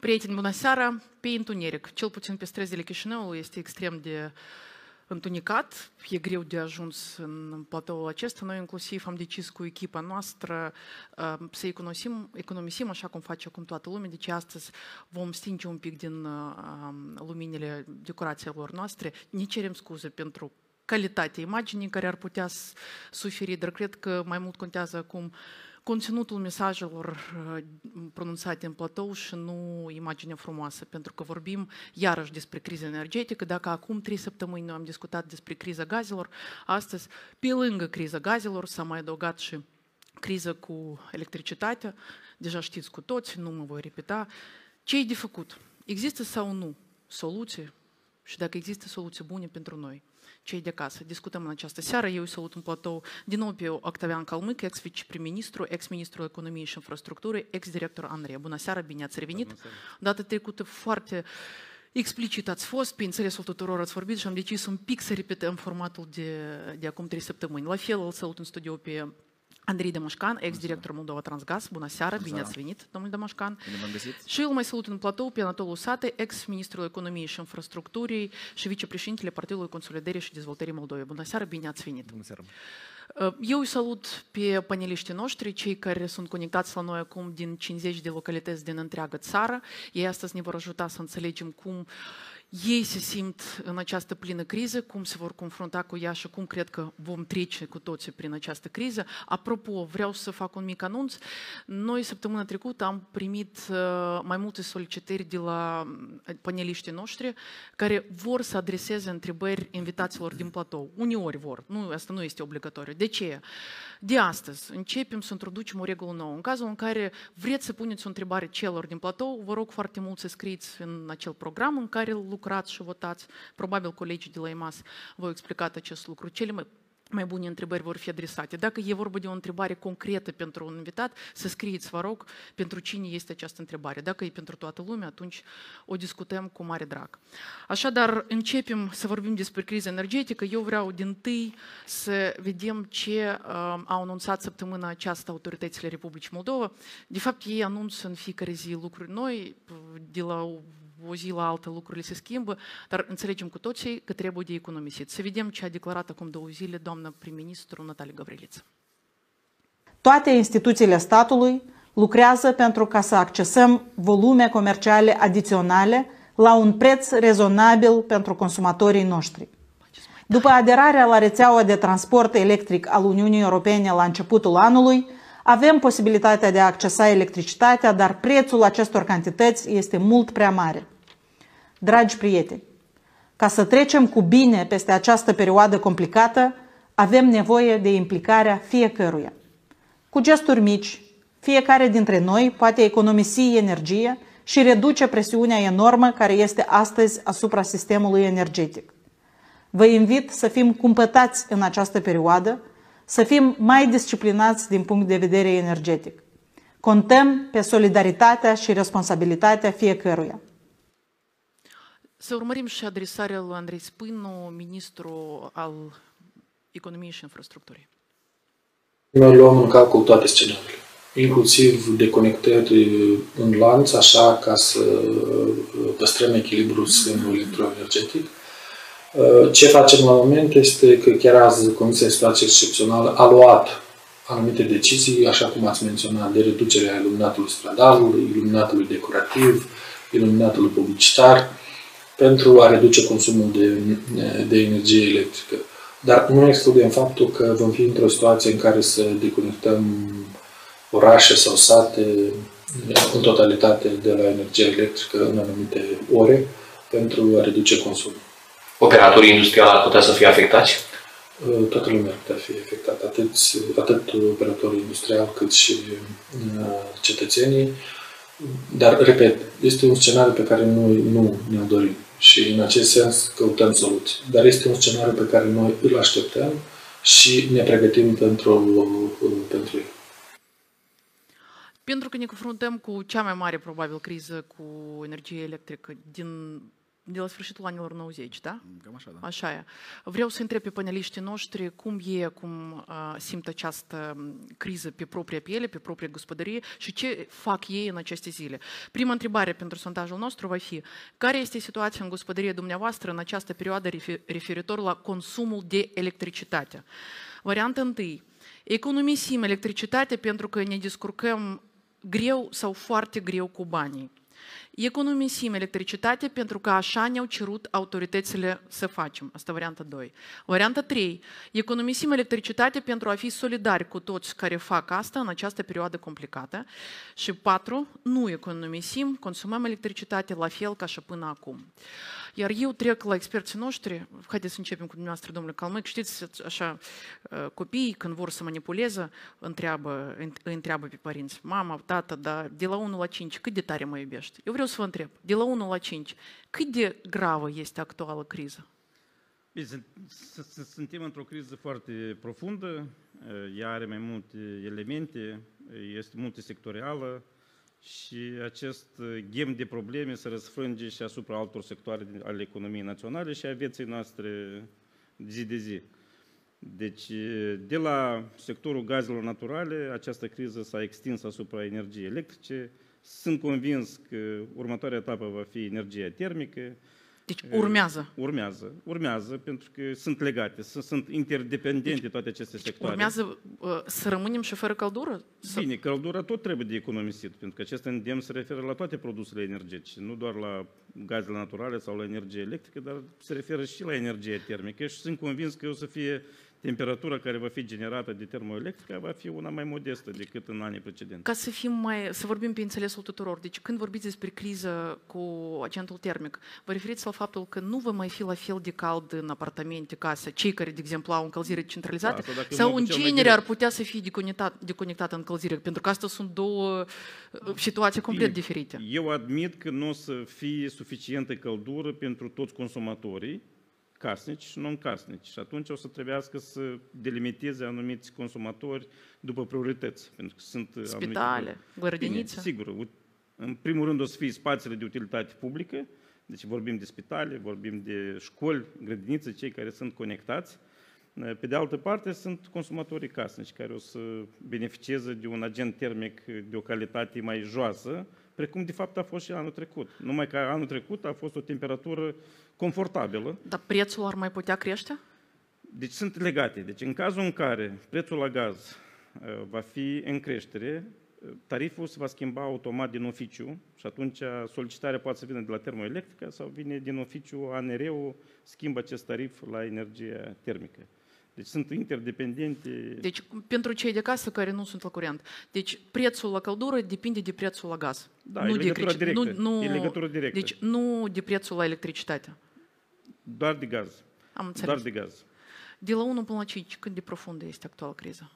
Prieteni, bună seara! Pe întuneric, cel puțin pe străzile Chișinăului, este extrem de întunecat, e greu de ajuns în platoul acesta. Noi inclusiv am decis cu echipa noastră să economisim așa cum face acum toată lumea. Deci astăzi vom stinge un pic din luminile decorațiilor noastre. Ne cerem scuze pentru calitatea imaginii care ar putea suferi, dar cred că mai mult contează acum conținutul mesajelor pronunțate în platou și nu imaginea frumoasă, pentru că vorbim iarăși despre criza energetică. Dacă acum 3 săptămâni noi am discutat despre criza gazelor, astăzi, pe lângă criza gazelor, s-a mai adăugat și criza cu electricitatea. Deja știți cu toți, nu mă voi repeta. Ce e de făcut? Există sau nu soluții? Și dacă există soluții bune pentru noi, cei de acasă. Discutăm în această seară. Eu îi salut în platou din nou pe Octavian Calmâc, ex-viceprim-ministru, ex-ministrul economiei și infrastructurii, ex-director ANRE. Bună seara, bine ați revenit. Data trecută foarte explicit ați fost, pe înțelesul tuturor ați vorbit și am decis un pic să repetăm formatul de acum 3 săptămâni. La fel îl salut în studio pe Andrei Dămășcan, ex-director Moldova Transgaz. Bună seara, bine ați venit, domnul Dămășcan. Și îl mai salut în platou pe Anatol Usate, ex-ministrul economiei și infrastructurii și vicepreședintele Partidului Consolidării și Dezvoltării Moldovei. Bună seara, bine ați venit. Bună seara. Eu îi salut pe paneliștii noștri, cei care sunt conectați la noi acum din 50 de localități din întreaga țară. Ei astăzi ne vor ajuta să înțelegem cum ei se simt în această plină criză, cum se vor confrunta cu ea și cum cred că vom trece cu toții prin această criză. Apropo, vreau să fac un mic anunț. Noi săptămâna trecută am primit mai multe solicitări de la paneliștii noștri care vor să adreseze întrebări invitaților din platou. Uneori vor, asta nu este obligatoriu. De ce? De astăzi începem să introducem o regulă nouă. În cazul în care vreți să puneți o întrebare celor din platou, vă rog foarte mult să scrieți în acel program în care lucrați și votați. Probabil colegii de la EMAS v-au explicat acest lucru. Cele mai bune întrebări vor fi adresate. Dacă e vorba de o întrebare concretă pentru un invitat, să scrieți, vă rog, pentru cine este această întrebare. Dacă e pentru toată lumea, atunci o discutăm cu mare drag. Așadar, începem să vorbim despre criza energetică. Eu vreau dintâi să vedem ce au anunțat săptămâna aceasta autoritățile Republicii Moldova. De fapt, ei anunță în fiecare zi lucruri noi, de la o zi la altă lucrurile se schimbă, dar înțelegem cu toții că trebuie de economisit. Să vedem ce a declarat acum 2 zile doamna prim-ministru Natalia Gavriliță. Toate instituțiile statului lucrează pentru ca să accesăm volume comerciale adiționale la un preț rezonabil pentru consumatorii noștri. După aderarea la rețeaua de transport electric al Uniunii Europene la începutul anului, avem posibilitatea de a accesa electricitatea, dar prețul acestor cantități este mult prea mare. Dragi prieteni, ca să trecem cu bine peste această perioadă complicată, avem nevoie de implicarea fiecăruia. Cu gesturi mici, fiecare dintre noi poate economisi energie și reduce presiunea enormă care este astăzi asupra sistemului energetic. Vă invit să fim cumpătați în această perioadă, să fim mai disciplinați din punct de vedere energetic. Contăm pe solidaritatea și responsabilitatea fiecăruia. Să urmărim și adresarea lui Andrei Spânu, ministru al economiei și infrastructurii. Noi luăm în calcul toate scenariile, inclusiv deconectări în lanț, așa ca să păstrăm echilibrul sistemului electroenergetic. Ce facem la moment este că chiar azi Comisia de Situație Excepțională a luat anumite decizii, așa cum ați menționat, de reducerea iluminatului stradalului, iluminatului decorativ, iluminatului publicitar, pentru a reduce consumul de energie electrică. Dar nu excludem faptul că vom fi într-o situație în care să deconectăm orașe sau sate în totalitate de la energie electrică în anumite ore pentru a reduce consumul. Operatorii industriali ar putea să fie afectați? Toată lumea ar putea fi afectată, atât operatorii industriali cât și cetățenii. Dar, repet, este un scenariu pe care noi nu ne-l dorim și în acest sens căutăm soluții. Dar este un scenariu pe care noi îl așteptăm și ne pregătim pentru el. Pentru că ne confruntăm cu cea mai mare, probabil, criză cu energie electrică din de la sfârșitul anilor 90, da? Cam așa, da. Așa e. Vreau să întreb pe paneliștii noștri cum simt această criză pe propria piele, pe propria gospodărie și ce fac ei în aceste zile. Prima întrebare pentru sondajul nostru va fi: care este situația în gospodărie dumneavoastră în această perioadă referitor la consumul de electricitate? Varianta 1. Economisim electricitate pentru că ne descurcăm greu sau foarte greu cu banii. Economisim electricitate pentru că așa ne-au cerut autoritățile să facem. Asta varianta 2. Varianta 3. Economisim electricitate pentru a fi solidari cu toți care fac asta în această perioadă complicată. Și 4. Nu economisim, consumăm electricitate la fel ca și până acum. Iar eu trec la experții noștri. Haideți să începem cu dumneavoastră, domnule Calmec. Știți, așa, copiii, când vor să manipuleze, îi întreabă pe părinți: mama, tată, dar de la 1 la 5, cât de tare mă iubești? Eu vreau să vă întreb, de la 1 la 5, cât de gravă este actuală criză? Bine, suntem într-o criză foarte profundă, ea are mai multe elemente, este multisectorială și acest ghem de probleme se răsfrânge și asupra altor sectoare ale economiei naționale și a vieții noastre zi de zi. Deci, de la sectorul gazelor naturale, această criză s-a extins asupra energiei electrice. Sunt convins că următoarea etapă va fi energia termică. Deci urmează. Urmează, pentru că sunt legate, sunt interdependente toate aceste sectoare. Urmează să rămânem și fără căldură? Bine, căldura tot trebuie de economisit, pentru că acest îndemn se referă la toate produsele energetice, nu doar la gazele naturale sau la energie electrică, dar se referă și la energie termică și sunt convins că o să fie temperatura care va fi generată de termoelectrică va fi una mai modestă decât în anii precedenți. Ca să vorbim pe înțelesul tuturor, deci când vorbiți despre criză cu agentul termic, vă referiți la faptul că nu va mai fi la fel de cald în apartamente, case, cei care, de exemplu, au încălzire centralizată, sau în genere ar putea să fie deconectată încălzire, pentru că astea sunt două situații complet diferite. Eu admit că nu o să fie suficientă căldură pentru toți consumatorii, casnici și non-casnici. Și atunci o să trebuiască să delimiteze anumiți consumatori după priorități. Pentru că sunt spitale, grădinițe. Sigur. În primul rând o să fie spațiile de utilitate publică. Deci vorbim de spitale, vorbim de școli, grădinițe, cei care sunt conectați. Pe de altă parte sunt consumatorii casnici care o să beneficieze de un agent termic de o calitate mai joasă, precum de fapt a fost și anul trecut. Numai că anul trecut a fost o temperatură confortabilă. Dar prețul ar mai putea crește? Deci sunt legate. Deci în cazul în care prețul la gaz va fi în creștere, tariful se va schimba automat din oficiu și atunci solicitarea poate să vină de la termoelectrică sau vine din oficiu, ANR-ul schimbă acest tarif la energie termică. Deci sunt interdependente. Deci pentru cei de casă care nu sunt la curent, deci prețul la căldură depinde de prețul la gaz. Da, nu e legătură directă. E legătură directă. Deci nu de prețul la electricitate. Doar de gaz. Am înțeles. Doar de gaz. De la 1 până la 5, cât de profundă este actuala criză?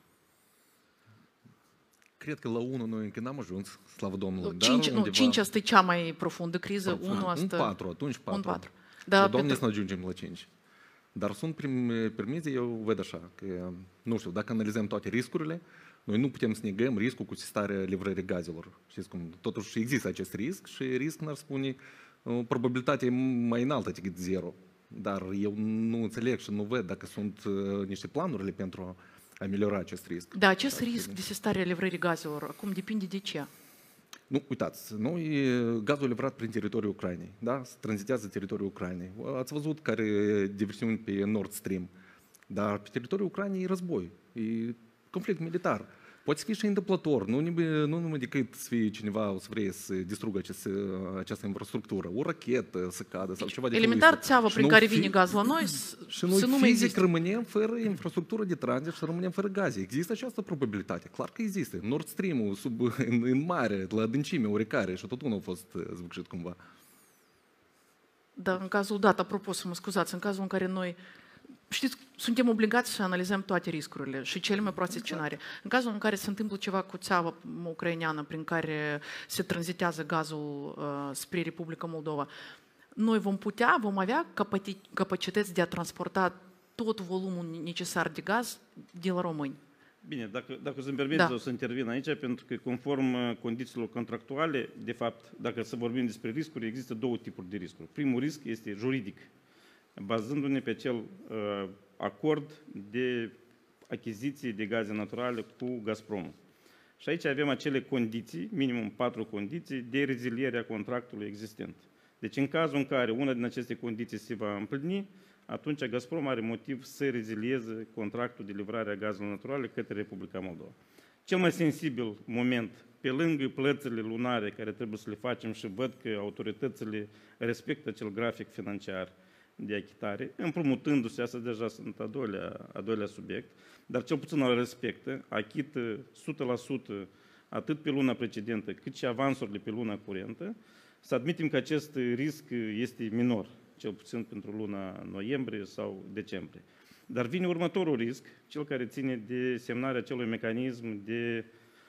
Cred că la 1 noi încă n-am ajuns, slavă Domnului. 5 asta e cea mai profundă criză, 1 asta... Un 4, atunci 4. 4. Da, Doamne să ne ajungem la 5. Dar sunt permize, eu văd așa, că, nu știu, dacă analizăm toate riscurile, noi nu putem să negăm riscul cu sistarea livrării gazelor. Știți cum? Totuși există acest risc și risc n-ar spune probabilitatea mai înaltă decât 0. Dar eu nu înțeleg și nu văd dacă sunt niște planurile pentru a ameliora acest risc. Da, acest risc de sistarea livrării gazelor, acum depinde de ce? Nu, uitați, noi gazul livrat prin teritoriul Ucrainei, da? Tranzitează teritoriul Ucrainei. Ați văzut care diversiuni pe Nord Stream, dar pe teritoriul Ucrainei e război, e conflict militar. Poate fi și întâmplător, nu numai decât să fie cineva o să vrea să distrugă această infrastructură, o rachetă să cadă sau ceva de elementar țeava prin care vine gaz la noi și noi nu fizic rămânem fără infrastructură de tranzit și rămânem fără gaze. Există această probabilitate? Clar că există. Nord Stream-ul în mare, la adâncime oarecare și tot unul a fost zvâcșit cumva. Da, în cazul dat, apropo, să mă scuzați, în cazul în care noi știți, suntem obligați să analizăm toate riscurile și cele mai proaste scenarii. În cazul în care se întâmplă ceva cu țeava ucraineană prin care se tranzitează gazul spre Republica Moldova, noi vom avea capacități de a transporta tot volumul necesar de gaz de la români. Bine, dacă o să-mi permiteți, Da. o să intervin aici, pentru că conform condițiilor contractuale, de fapt, dacă să vorbim despre riscuri, există două tipuri de riscuri. Primul risc este juridic, bazându-ne pe acel acord de achiziție de gaze naturale cu Gazpromul. Și aici avem acele condiții, minimum 4 condiții, de reziliere a contractului existent. Deci în cazul în care una din aceste condiții se va împlini, atunci Gazprom are motiv să rezilieze contractul de livrare a gazelor naturale către Republica Moldova. Cel mai sensibil moment, pe lângă plățile lunare care trebuie să le facem și văd că autoritățile respectă acel grafic financiar de achitare, împrumutându-se, asta deja sunt a doilea subiect, dar cel puțin îl respectă, achită 100% atât pe luna precedentă cât și avansurile pe luna curentă, să admitem că acest risc este minor, cel puțin pentru luna noiembrie sau decembrie. Dar vine următorul risc, cel care ține de semnarea acelui mecanism de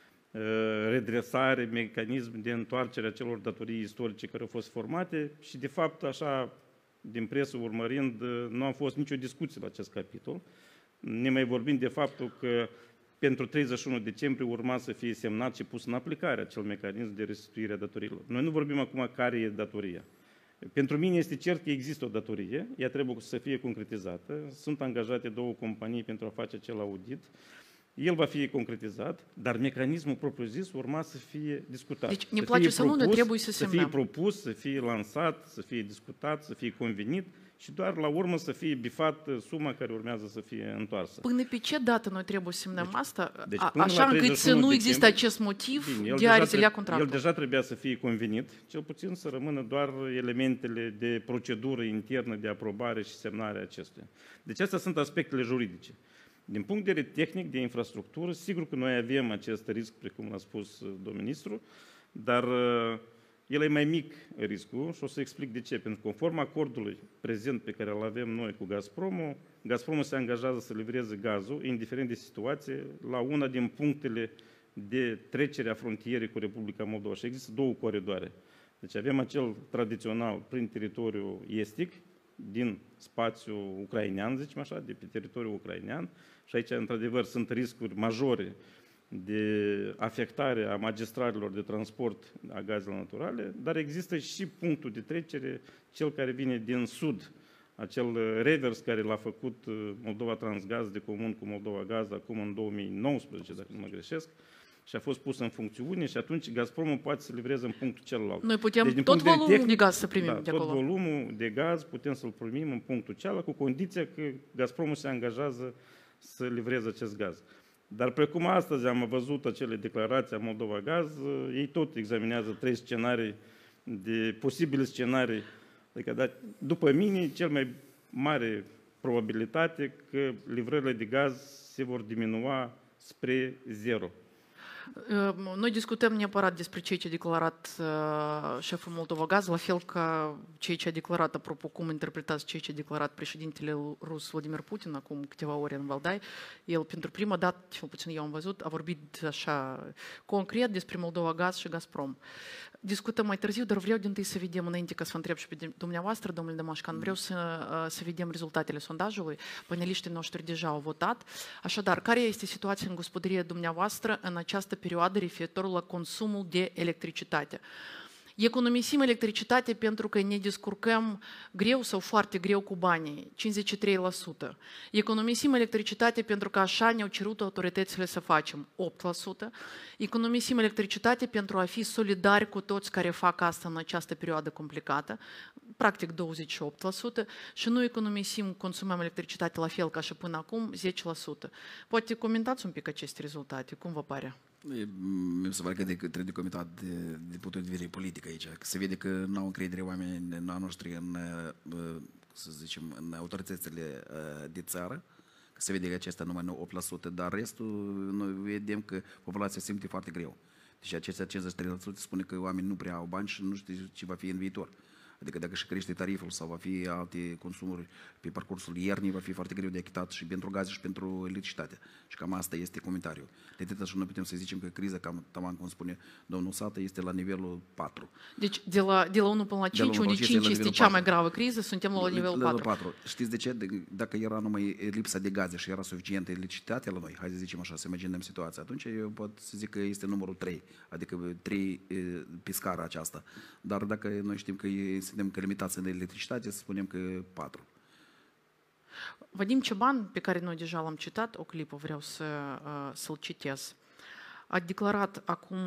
redresare, mecanism de întoarcere a celor datorii istorice care au fost formate și, de fapt, așa, din presă urmărind, nu a fost nicio discuție la acest capitol. Ne mai vorbim de faptul că pentru 31 decembrie urma să fie semnat și pus în aplicare acel mecanism de restituire a datoriilor. Noi nu vorbim acum care e datoria. Pentru mine este cert că există o datorie, ea trebuie să fie concretizată. Sunt angajate 2 companii pentru a face acel audit. El va fi concretizat, dar mecanismul propriu-zis urma să fie discutat. Deci ne place să nu, ne trebuie să semnăm. Să fie propus, să fie lansat, să fie discutat, să fie convenit și doar la urmă să fie bifat suma care urmează să fie întoarsă. Până pe ce dată noi trebuie să semnăm asta? Deci Așa încât să nu există acest motiv de a rezilia contractul. El deja trebuia să fie convenit, cel puțin să rămână doar elementele de procedură internă de aprobare și semnare a acestuia. Deci astea sunt aspectele juridice. Din punct de vedere tehnic, de infrastructură, sigur că noi avem acest risc, precum a spus domnul ministru, dar el e mai mic riscul și o să explic de ce. Pentru că conform acordului prezent pe care îl avem noi cu Gazpromul, Gazpromul se angajează să livreze gazul, indiferent de situație, la una din punctele de trecere a frontierei cu Republica Moldova. Și există 2 coridoare. Deci avem acel tradițional prin teritoriul estic, din spațiul ucrainean, zicem așa, de pe teritoriul ucrainean. Și aici, într-adevăr, sunt riscuri majore de afectare a magistralelor de transport a gazelor naturale, dar există și punctul de trecere, cel care vine din sud, acel revers care l-a făcut Moldova Transgaz de comun cu Moldova Gaz acum în 2019, dacă nu mă greșesc, și a fost pus în funcțiune și atunci Gazpromul poate să livreze în punctul celălalt. Noi putem deci, tot volumul de gaz să primim de acolo. Tot volumul de gaz putem să-l primim în punctul celălalt, cu condiția că Gazpromul se angajează să livreze acest gaz. Dar precum astăzi am văzut acele declarații a Moldova Gaz, ei tot examinează 3 scenarii, de posibile scenarii. Adică, după mine, cel mai mare probabilitate că livrările de gaz se vor diminua spre 0. Noi discutăm neapărat despre ceea ce a declarat șeful Moldova Gaz, la fel ca ceea ce a declarat, apropo, cum interpretați ceea ce a declarat președintele rus Vladimir Putin acum câteva ore în Valdai. El, pentru prima dată, cel puțin eu am văzut, a vorbit așa concret despre Moldova Gaz și Gazprom. Discutăm mai târziu, dar vreau din tâi să vedem, înainte ca să vă întreb și pe dumneavoastră, domnule Damașcan, vreau să vedem rezultatele sondajului. Paneliștii noștri deja au votat. Așadar, care este situația în gospodărie dumneavoastră în această perioadă referitor la consumul de electricitate? Economisim electricitate pentru că ne descurcăm greu sau foarte greu cu banii, 53%. Economisim electricitate pentru că așa ne-au cerut autoritățile să facem, 8%. Economisim electricitate pentru a fi solidari cu toți care fac asta în această perioadă complicată, practic 28%. Și nu economisim, consumăm electricitate la fel ca și până acum, 10%. Poate comentați un pic aceste rezultate, cum vă pare? Mi se pare că trebuie comentat de punct de vedere politic aici. Că se vede că nu au încredere oamenii noștri în, să zicem, în autoritățile de țară. Că se vede că acesta numai 8%, dar restul noi vedem că populația simte foarte greu. Deci acestea 53% spune că oamenii nu prea au bani și nu știu ce va fi în viitor. Adică dacă și crește tariful sau va fi alte consumuri pe parcursul iernii, va fi foarte greu de achitat și pentru gaze și pentru electricitate. Și cam asta este comentariul. De atât și noi putem să zicem că criza, cam cum spune domnul Sată, este la nivelul 4. Deci de la 1 până la 5, unde 5 este cea mai gravă criză, suntem la nivelul 4. Știți de ce? Dacă era numai lipsa de gaze și era suficientă electricitate la noi, hai să zicem așa, să imaginăm situația, atunci eu pot să zic că este numărul 3, adică 3 pe scara aceasta. Dar dacă noi știm că suntem limitați în electricitate, să spunem că 4. Vadim Ceban, pe care noi deja l-am citat, o clipă vreau să-l citez, a declarat acum,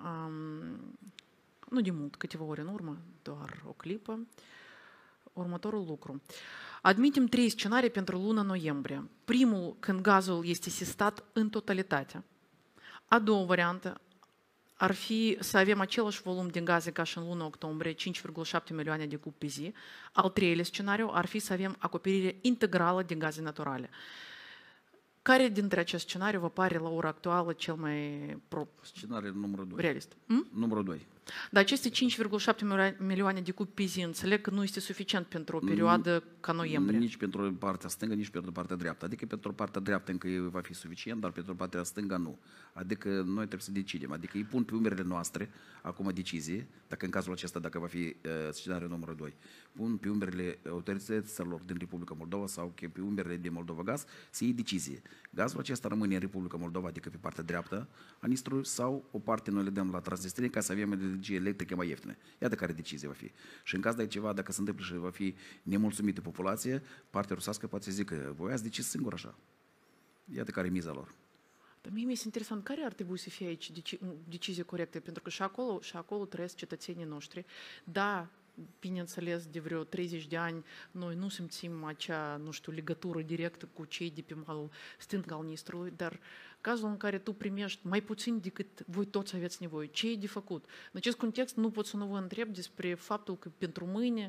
nu de mult, câteva ore în urmă, doar o clipă, următorul lucru. Admitem 3 scenarii pentru luna noiembrie. Primul, când gazul este sistat în totalitate. A doua variantă ar fi să avem același volum de gaze ca și în luna octombrie, 5,7 milioane de cub pe zi. Al treilea scenariu ar fi să avem acoperire integrală de gaze naturale. Care dintre acest scenariu vă pare la ora actuală cel mai Scenariul numărul 2. realist? Numărul 2. Dar aceste 5,7 milioane de cub pe zi, înțeleg că nu este suficient pentru o perioadă ca noiembrie. Nici pentru partea stângă, nici pentru partea dreaptă. Adică pentru partea dreaptă încă va fi suficient, dar pentru partea stângă nu. Adică noi trebuie să decidem. Adică îi pun pe umerele noastre acum decizie, dacă în cazul acesta, dacă va fi scenariul numărul 2, pun pe umerele autorităților din Republica Moldova sau pe umerele de Moldova Gaz să iei decizie. Gazul acesta rămâne în Republica Moldova, adică pe partea dreaptă a Nistru, sau o parte noi le dăm la Transnistria ca să avem energie electrică mai ieftină. Iată care decizie va fi. Și în caz de ceva, dacă se întâmplă și va fi nemulțumită populație, partea rusească poate să zică, voi ați decis singur așa. Iată care e miza lor. Dar mie mi-e interesant, care ar trebui să fie aici decizie corectă? Pentru că și acolo trăiesc cetățenii noștri. Da, bineînțeles, de vreo 30 de ani noi nu simțim acea, nu știu, legătură directă cu cei de pe malul stâng al Nistrului, dar cazul în care tu primești mai puțin decât voi toți aveți nevoie, ce e de făcut? În acest context nu pot să nu vă întreb despre faptul că pentru mâine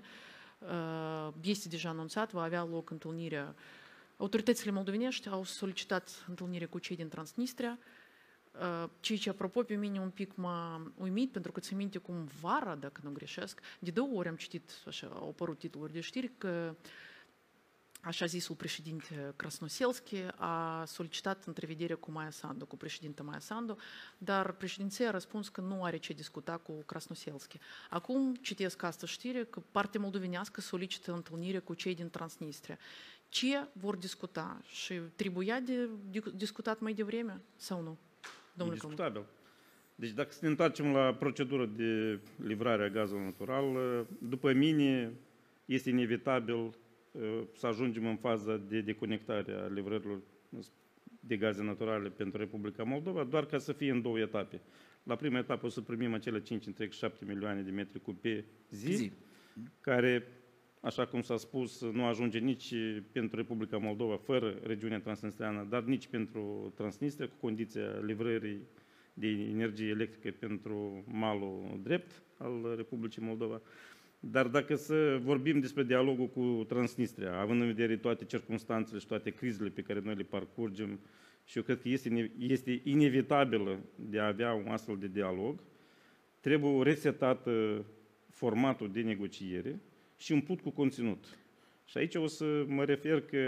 este deja anunțat, va avea loc întâlnirea. Autoritățile moldovenești au solicitat întâlnire cu cei din Transnistria, ceea ce, apropo, pe mine un pic m-a uimit, pentru că țin minte cum vara, dacă nu greșesc, de 2 ori am citit, așa, au apărut titluri de știri, că așa zisul președinte Krasnoselski a solicitat întrevedere cu Maia Sandu, cu președinta Maia Sandu, dar președinția a răspuns că nu are ce discuta cu Krasnoselski. Acum citesc asta știre că partea moldovenească solicită întâlnire cu cei din Transnistria. Ce vor discuta? Și trebuia de discutat mai devreme sau nu? Domnule Indiscutabil. Deci dacă să ne întoarcem la procedură de livrare a gazului natural, după mine este inevitabil să ajungem în faza de deconectare a livrărilor de gaze naturale pentru Republica Moldova, doar ca să fie în 2 etape. La prima etapă o să primim acele 5,7 milioane de metri cub pe zi, care, așa cum s-a spus, nu ajunge nici pentru Republica Moldova fără regiunea transnistreană, dar nici pentru Transnistria, cu condiția livrării de energie electrică pentru malul drept al Republicii Moldova. Dar dacă să vorbim despre dialogul cu Transnistria, având în vedere toate circumstanțele și toate crizele pe care noi le parcurgem, și eu cred că este inevitabilă de a avea un astfel de dialog, trebuie resetat formatul de negociere și umplut cu conținut. Și aici o să mă refer că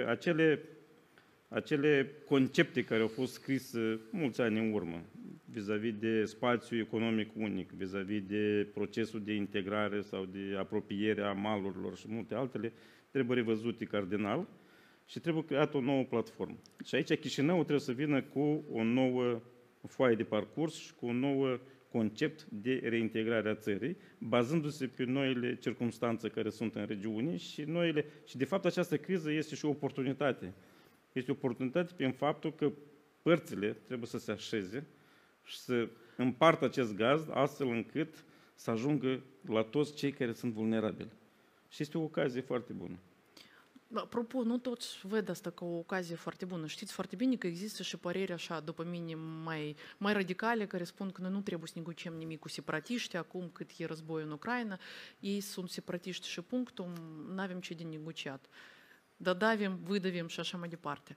acele concepte care au fost scrise mulți ani în urmă, vis-a-vis de spațiu economic unic, vis-a-vis de procesul de integrare sau de apropiere a malurilor și multe altele, trebuie revăzute cardinal și trebuie creată o nouă platformă. Și aici Chișinău trebuie să vină cu o nouă foaie de parcurs și cu un nou concept de reintegrare a țării, bazându-se pe noile circumstanțe care sunt în regiune și de fapt această criză este și o oportunitate. Este o oportunitate prin faptul că părțile trebuie să se așeze și să împartă acest gaz astfel încât să ajungă la toți cei care sunt vulnerabili. Și este o ocazie foarte bună. Apropo, nu toți văd asta ca o ocazie foarte bună. Știți foarte bine că există și păreri așa, după mine, mai radicale, care spun că noi nu trebuie să negociem nimic cu separatiști, acum cât e război în Ucraina, ei sunt separatiști și punctul, nu avem ce de negociat. dădavim, vâdăvim și așa mai departe.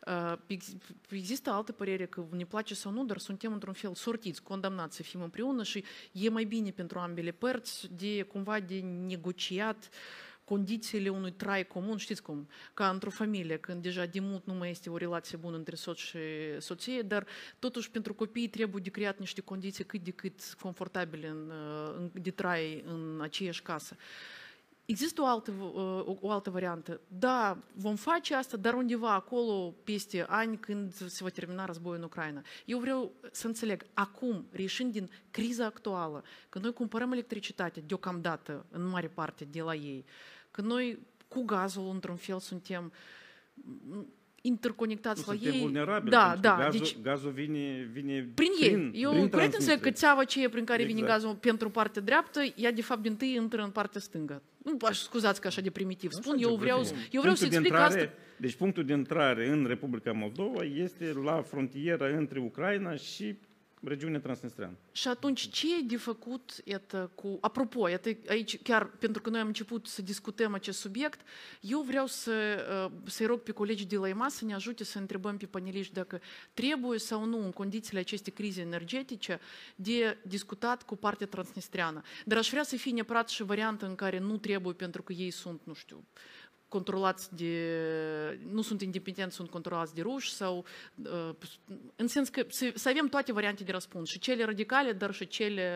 Există altă părere că ne place sau nu, dar suntem într-un fel sortiți, condamnați să fim împreună și e mai bine pentru ambele părți cumva de negociat condițiile unui trai comun, știți cum, ca într-o familie, când deja de mult nu mai este o relație bună între soț și soție, dar totuși pentru copii trebuie de creat niște condiții cât de cât confortabile de trai în aceeași casă. Există o altă variantă. Da, vom face asta, dar undeva acolo, peste ani, când se va termina războiul în Ucraina. Eu vreau să înțeleg, acum, reieșind din criza actuală, când noi cumpărăm electricitate deocamdată, în mare parte, de la ei, când noi cu gazul, într-un fel, suntem interconectați la ei. Suntem vulnerabili, da, gazul vine prin ei. Eu cred însă că țeava aceea prin care vine gazul pentru partea dreaptă, ea de fapt din tâi intră în partea stângă. Nu scuzați că așa de primitiv spun, eu vreau să explic asta. Deci punctul de intrare în Republica Moldova este la frontiera între Ucraina și regiunea transnistreană. Și atunci ce e de făcut cu... Apropo, aici chiar pentru că noi am început să discutăm acest subiect, eu vreau să-i rog pe colegii de la EMAS să ne ajute să întrebăm pe paneliști dacă trebuie sau nu în condițiile acestei crize energetice de discutat cu partea transnistreană. Dar aș vrea să fie neapărat și variantă în care nu trebuie pentru că ei sunt, nu știu, controlați nu sunt independenți, sunt controlați de ruși sau în sens că să avem toate variante de răspuns, și cele radicale, dar și cele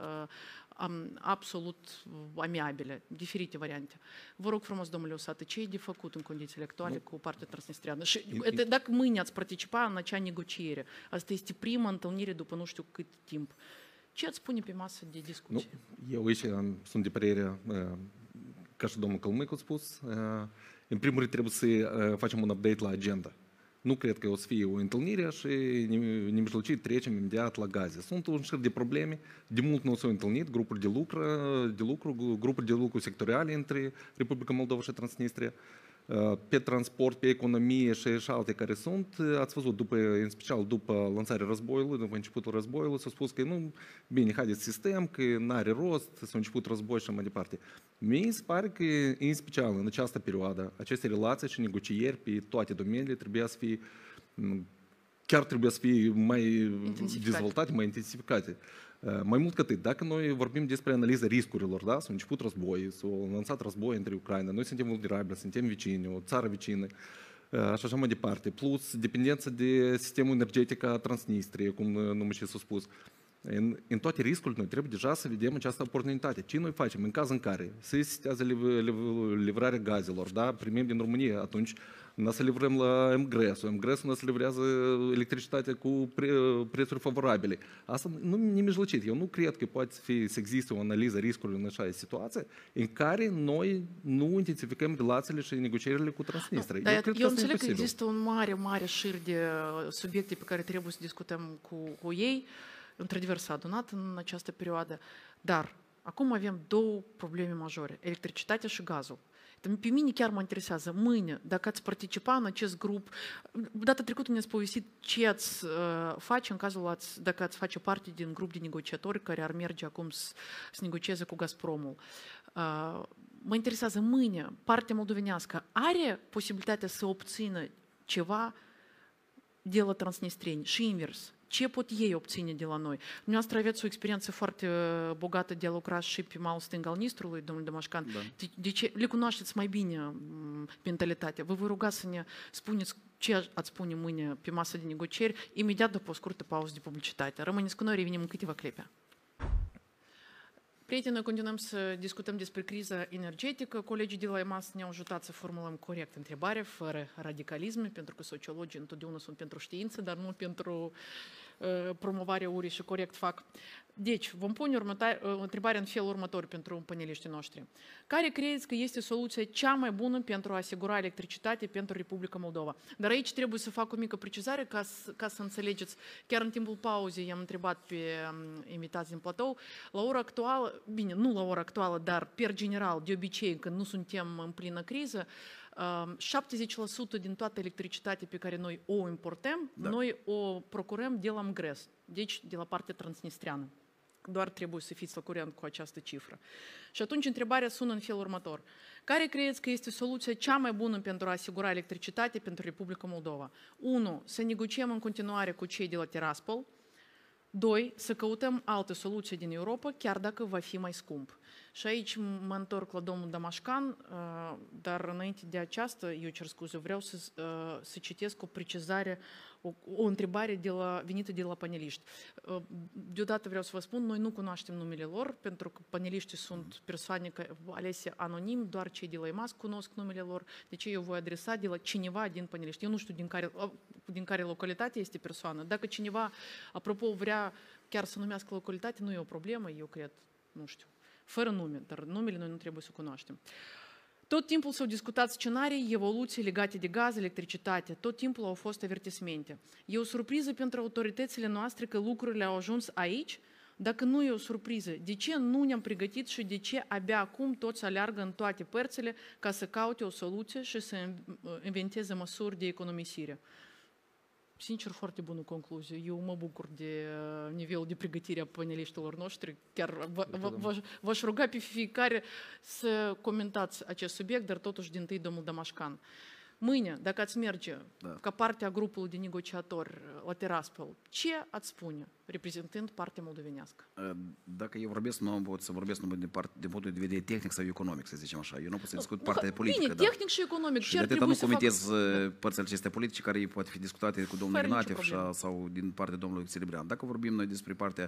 absolut amiabile, diferite variante. Vă rog frumos, domnule Osată, ce e de făcut în condițiile actuale cu partea transnistreană? Și dacă mâine ați participa în acea negociere, asta este prima întâlnire după nu știu cât timp, ce ați pune pe masă de discuție? Eu aici sunt de părere ca și domnul Călmâicu a spus, în primul rând trebuie să facem un update la agenda. Nu cred că o să fie o întâlnire și nemijlocit trecem imediat la gaze. Sunt un șir de probleme, de mult nu s-au întâlnit, grupuri de lucru, grupuri de lucru sectoriale între Republica Moldova și Transnistria, pe transport, pe economie și alte care sunt. Ați văzut, în special după lansarea războiului, după începutul războiului, s-a spus că nu, bine, haideți sistem, că n-are rost, s-a început război și mai departe. Mie se pare că, în special, în această perioadă, aceste relații și negocieri pe toate domeniile trebuie să fie mai dezvoltate, mai intensificate. Mai mult că atât, dacă noi vorbim despre analiza riscurilor, da? S-a început război, s-a lansat război între Ucraina, noi suntem vulnerabili, suntem vecini, o țară vecină și așa mai departe, plus dependența de sistemul energetic a Transnistriei, cum nu și s-a spus. În toate riscurile noi trebuie deja să vedem această oportunitate. Ce noi facem în caz în care se sesitează livrarea gazelor, da? Primim din România, atunci noi să livrăm la MGRES-ul. MGRES-ul noi să livrează electricitate cu prețuri favorabile. Asta nu nemijlocit. Eu nu cred că poate să existe o analiză riscurilor în așa situație în care noi nu intensificăm relațiile și negocierile cu Transnistria. Eu înțeleg că există un mare șir de subiecte pe care trebuie să discutăm cu ei. Într-adevăr s-a adunat în această perioadă, dar acum avem două probleme majore, electricitatea și gazul. Pe mine chiar mă interesează, mâine, dacă ați participa în acest grup, data trecută ne-ați povestit ce ați face în cazul dacă ați face parte din grup de negociatori care ar merge acum să negocieze cu Gazpromul. Mă interesează, mâine, partea moldovenească are posibilitatea să obțină ceva de la transnistrieni și invers. Ce pot ei obține de la noi? Dumneavoastră aveți o experiență foarte bogată de a lucra și pe malul stâng al Nistrului, domnul Dămășcan. Da. De ce le cunoașteți mai bine mentalitatea? Vă voi ruga să ne spuneți ce ați spune mâine pe masă de negocieri, imediat după o scurtă pauză de publicitate. Rămâneți cu noi, revenim în câteva clipe. Prieteni, noi continuăm să discutăm despre criza energetică. Colegii de la EMAS ne-au ajutat să formulăm corect întrebarea, fără radicalism, pentru că sociologii întotdeauna sunt pentru știință, dar nu pentru promovarea urii și corect fac. Deci, vom pune întrebarea în felul următor pentru paneliștii noștri. Care credeți că este soluția cea mai bună pentru a asigura electricitate pentru Republica Moldova? Dar aici trebuie să fac o mică precizare ca să înțelegeți. Chiar în timpul pauzei i-am întrebat pe invitați din platou. La ora actuală, bine, nu la ora actuală, dar per general, de obicei, când nu suntem în plină criză, 70% din toată electricitatea pe care noi o importăm, noi o procurăm de la MGRES, deci de la partea transnistreană. Doar trebuie să fiți la curent cu această cifră. Și atunci întrebarea sună în felul următor. Care credeți că este soluția cea mai bună pentru a asigura electricitate pentru Republica Moldova? 1. Să negociem în continuare cu cei de la Tiraspol. 2. Să căutăm alte soluții din Europa, chiar dacă va fi mai scump. Și aici mă întorc la domnul Damașcan, dar înainte de aceasta, eu cer scuze, vreau să citesc o precizare, o întrebare venită de la paneliști. Deodată vreau să vă spun, noi nu cunoaștem numele lor, pentru că paneliștii sunt persoane alese anonim, doar cei de la EMAS cunosc numele lor, deci eu voi adresa de la cineva din paneliști. Eu nu știu din care localitate este persoană. Dacă cineva, apropo, vrea chiar să numească localitate, nu e o problemă, eu cred, nu știu. Fără nume, dar numele noi nu trebuie să cunoaștem. Tot timpul s-au discutat scenarii, evoluții legate de gaz, electricitate. Tot timpul au fost avertismente. E o surpriză pentru autoritățile noastre că lucrurile au ajuns aici? Dacă nu e o surpriză, de ce nu ne-am pregătit și de ce abia acum toți aleargă în toate părțile ca să caute o soluție și să inventeze măsuri de economisire? Sincer, foarte bună concluzie. Eu mă bucur de nivelul de pregătire a paneliștilor noștri. Chiar v-aș ruga pe fiecare să comentați acest subiect, dar totuși din tâi domnul Damașcan. Mâine, dacă ați merge ca parte a grupului de negociatori la Tiraspol, ce ați spune, reprezentând partea moldovenească? Dacă eu vorbesc, nu pot să vorbesc numai din punctul de vedere tehnic sau economic, să zicem așa. Eu nu pot să discut partea politică. Bine, tehnic și economic. Și de atâta nu comentez părțile acestea politice care poate fi discutate cu domnul Ignatev sau din partea domnului Celebrean. Dacă vorbim noi despre partea,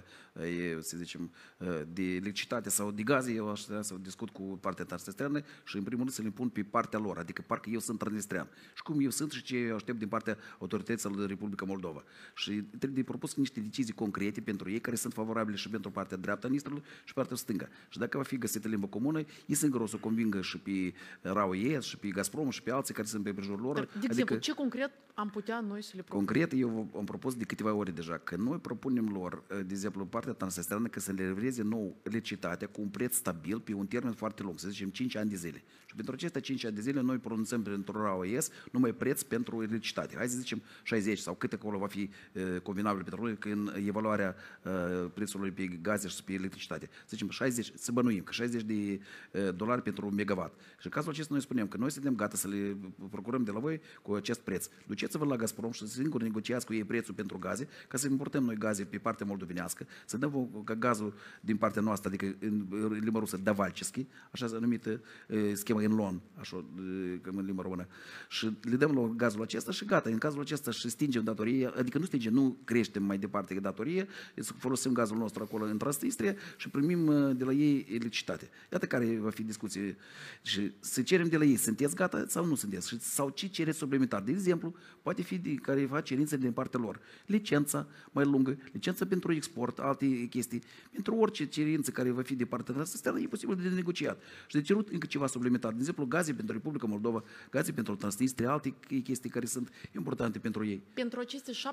să zicem, de electricitate sau de gaze, eu aș vrea să discut cu partea transnistreană și în primul rând să le pun pe partea lor, adică parcă eu sunt transnistrean. Și cum eu sunt și ce eu aștept din partea autorităților Republica Moldova. Și trebuie propus niște decizii concrete pentru ei care sunt favorabile și pentru partea dreaptă a Nistrului și partea stângă. Și dacă va fi găsită limbă comună, ei sunt greu să convingă și pe RAO-ES și pe Gazprom și pe alții care sunt pe prejurul lor. Dar, de exemplu, ce concret am putea noi să le propunem? Concret, eu am propus de câteva ori deja că noi propunem lor, de exemplu, partea transnistreană, că să le livreze nou electricitatea cu un preț stabil pe un termen foarte lung, să zicem 5 ani de zile. Și pentru aceste 5 ani de zile noi pronunțăm pentru RAO-ES numai preț pentru electricitate. Hai să zicem 60 sau cât acolo va fi convenabil pentru noi în evaluarea prețului pe gaze și pe electricitate. Să zicem 60, să bănuim că $60 pentru un megawatt. Și în cazul acesta noi spunem că noi suntem gata să le procurăm de la voi cu acest preț. Duceți-vă la Gazprom și singur negociați cu ei prețul pentru gaze, ca să importăm noi gaze pe partea moldovenească, să dăm gazul din partea noastră, adică în limba rusă, davalceschi, așa numită schemă în lon, așa, în limba română. Și le dăm gazul acesta și gata. În cazul acesta și stingem datorie, adică nu stingem, nu creștem mai departe datorie, folosim gazul nostru acolo în Transnistria și primim de la ei electricitate. Iată care va fi discuție. Și să cerem de la ei, sunteți gata sau nu sunteți? Sau ce cereți suplimentar? De exemplu, poate fi de careva cerințe din partea lor. Licența mai lungă, licența pentru export, alte chestii. Pentru orice cerință care va fi de partea Transnistria, e posibil de negociat. Și de cerut încă ceva suplimentar. De exemplu, gaze pentru Republica Moldova, gaze pentru Transnistria, alte chestii care sunt importante pentru ei. Pentru aceste 70%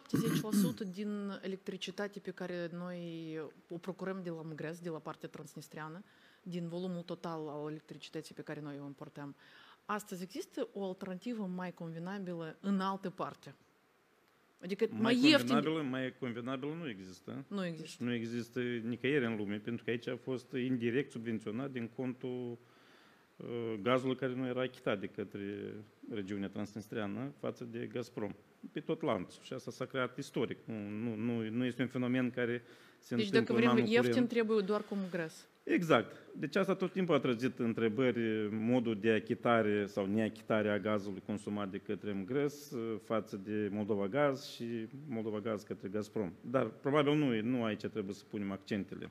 din electricitate pe care noi o procurăm de la Mugreț, de la partea transnistreană, din volumul total al electricității pe care noi o importăm, astăzi există o alternativă mai convenabilă în altă parte? Adică mai ieftin... Mai convenabilă nu există. Nu există. Nu există nicăieri în lume, pentru că aici a fost indirect subvenționat din contul gazul care nu era achitat de către regiunea transnistreană față de Gazprom. Pe tot lanțul. Și asta s-a creat istoric. Nu este un fenomen care se întâmplă dacă vrem ieftin, trebuie doar cu Mugreț. Exact. Deci asta tot timpul a trezit întrebări, modul de achitare sau neachitare a gazului consumat de către Mugreț față de Moldova Gaz și Moldova Gaz către Gazprom. Dar probabil nu aici trebuie să punem accentele.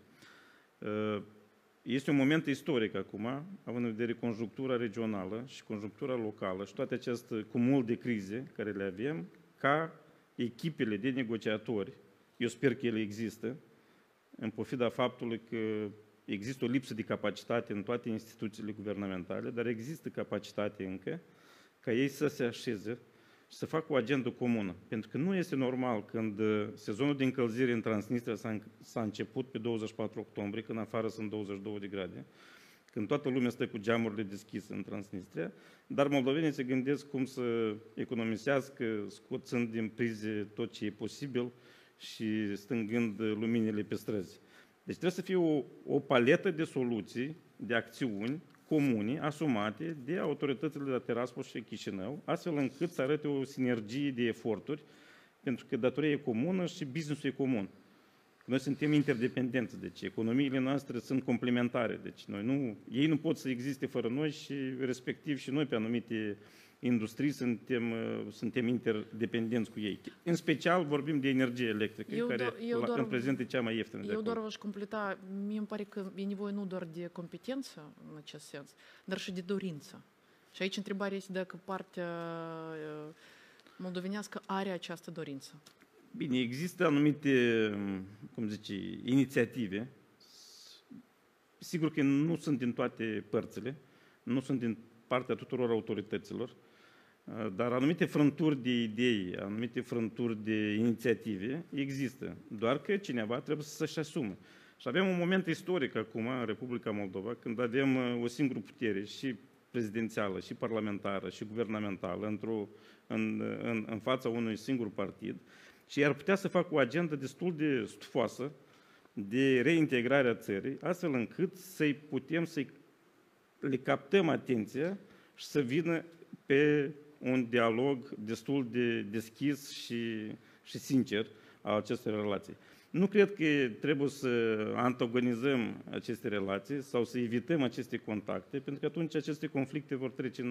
Este un moment istoric acum, având în vedere conjunctura regională și conjunctura locală și toate acest cumul de crize care le avem, ca echipele de negociatori, eu sper că ele există, în pofida faptului că există o lipsă de capacitate în toate instituțiile guvernamentale, dar există capacitate încă, ca ei să se așeze și să facă o agendă comună. Pentru că nu este normal când sezonul de încălzire în Transnistria s-a început pe 24 octombrie, când afară sunt 22 de grade, când toată lumea stă cu geamurile deschise în Transnistria, dar moldovenii se gândesc cum să economisească, scoțând din prize tot ce e posibil și stângând luminile pe străzi. Deci trebuie să fie o paletă de soluții, de acțiuni comune, asumate de autoritățile de la Tiraspol și Chișinău, astfel încât să arate o sinergie de eforturi, pentru că datoria e comună și business-ul e comun. Noi suntem interdependenți, deci economiile noastre sunt complementare, deci ei nu pot să existe fără noi și respectiv și noi pe anumite industrii suntem interdependenți cu ei. În special vorbim de energie electrică, care în prezent e cea mai ieftină. Eu doar v-aș completa, mie îmi pare că e nevoie nu doar de competență în acest sens, dar și de dorință. Și aici întrebarea este dacă partea moldovenească are această dorință. Bine, există anumite, inițiative. Sigur că nu sunt din toate părțile, nu sunt din partea tuturor autorităților, dar anumite frânturi de idei, anumite frânturi de inițiative există. Doar că cineva trebuie să-și asume. Și avem un moment istoric acum în Republica Moldova, când avem o singură putere, și prezidențială, și parlamentară, și guvernamentală, în fața unui singur partid, și ar putea să facă o agendă destul de stufoasă de reintegrare a țării, astfel încât să le captăm atenția și să vină pe un dialog destul de deschis și sincer a acestor relații. Nu cred că trebuie să antagonizăm aceste relații sau să evităm aceste contacte, pentru că atunci aceste conflicte vor trece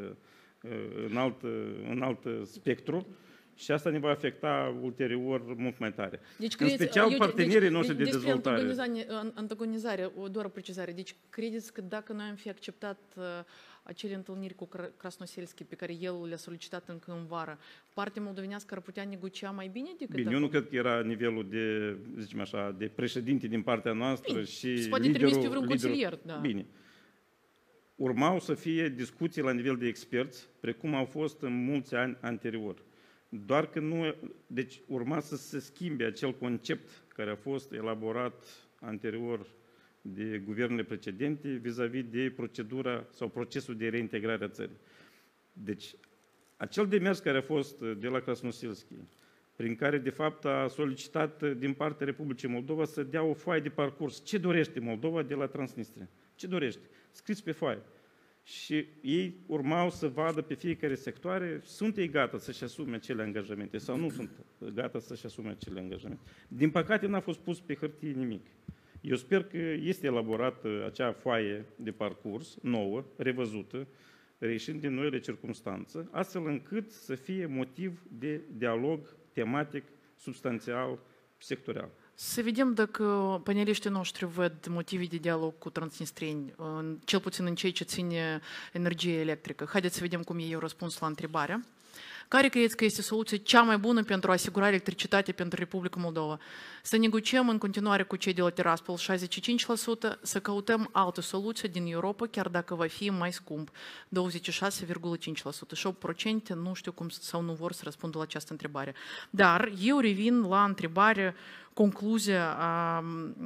în alt spectru și asta ne va afecta ulterior mult mai tare. Deci, în special partenerii noștri de dezvoltare. Antagonizare, doar o precizare. Deci credeți că dacă noi am fi acceptat acele întâlniri cu Krasnoselski pe care el le-a solicitat încă în vară, partea moldovenească ar putea negocia mai bine decât Bine, eu nu cred că era nivelul de, zicem așa, de președinte din partea noastră. Bine, și se poate trimis pe vreun consilier. Da. Bine. Urmau să fie discuții la nivel de experți, precum au fost în mulți ani anterior. Doar că deci urma să se schimbe acel concept care a fost elaborat anterior de guvernele precedente vis-a-vis de procedura sau procesul de reintegrare a țării. Deci, acel demers care a fost de la Krasnoselski, prin care de fapt a solicitat din partea Republicii Moldova să dea o foaie de parcurs. Ce dorește Moldova de la Transnistria? Ce dorește? Scris pe foaie. Și ei urmau să vadă pe fiecare sectoare, sunt ei gata să-și asume acele angajamente sau nu sunt gata să-și asume acele angajamente. Din păcate n-a fost pus pe hârtie nimic. Eu sper că este elaborată acea foaie de parcurs nouă, revăzută, reieșind din noile circumstanțe, astfel încât să fie motiv de dialog tematic, substanțial, sectorial. Să vedem dacă paneliștii noștri văd motive de dialog cu transnistrieni, cel puțin în ceea ce ține energie electrică. Haideți să vedem cum ei au răspuns la întrebarea. Care credeți că este soluția cea mai bună pentru a asigura electricitate pentru Republica Moldova? Să negociem în continuare cu cei de la Tiraspol 65%, să căutăm alte soluții din Europa, chiar dacă va fi mai scump, 26,5%. Și 8% nu știu cum sau nu vor să răspundă la această întrebare. Dar eu revin la întrebare, concluzia a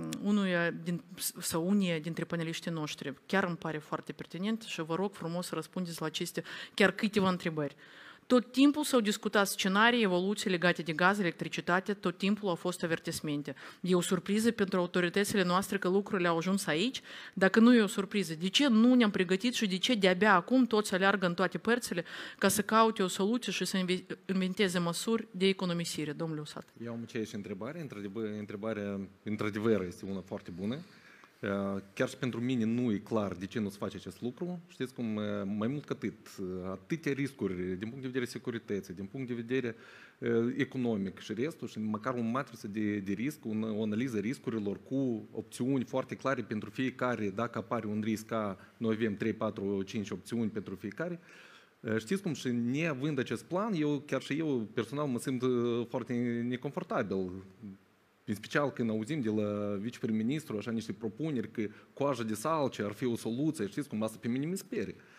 unuia dintre paneliștii noștri. Chiar îmi pare foarte pertinent și vă rog frumos să răspundeți la aceste chiar câteva întrebări. Tot timpul s-au discutat scenarii, evoluții legate de gaz, electricitate, tot timpul au fost avertismente. E o surpriză pentru autoritățile noastre că lucrurile au ajuns aici? Dacă nu e o surpriză, de ce nu ne-am pregătit și de ce de-abia acum toți aleargă în toate părțile ca să caute o soluție și să inventeze măsuri de economisire? Domnule Usat. Eu am aceeași întrebare. Întrebarea, într-adevăr, este una foarte bună. Chiar și pentru mine nu e clar de ce nu se face acest lucru. Știți cum, mai mult ca atâtea riscuri din punct de vedere securității, din punct de vedere economic și restul, și măcar o matriță de risc, o analiză riscurilor cu opțiuni foarte clare pentru fiecare, dacă apare un risc, noi avem 3, 4, 5 opțiuni pentru fiecare. Știți cum, și neavând acest plan, chiar și eu personal mă simt foarte neconfortabil. În special când auzim de la viceprim-ministru așa niște propuneri că coajă de salce ar fi o soluție, știți cum, asta pe mine mi sperie.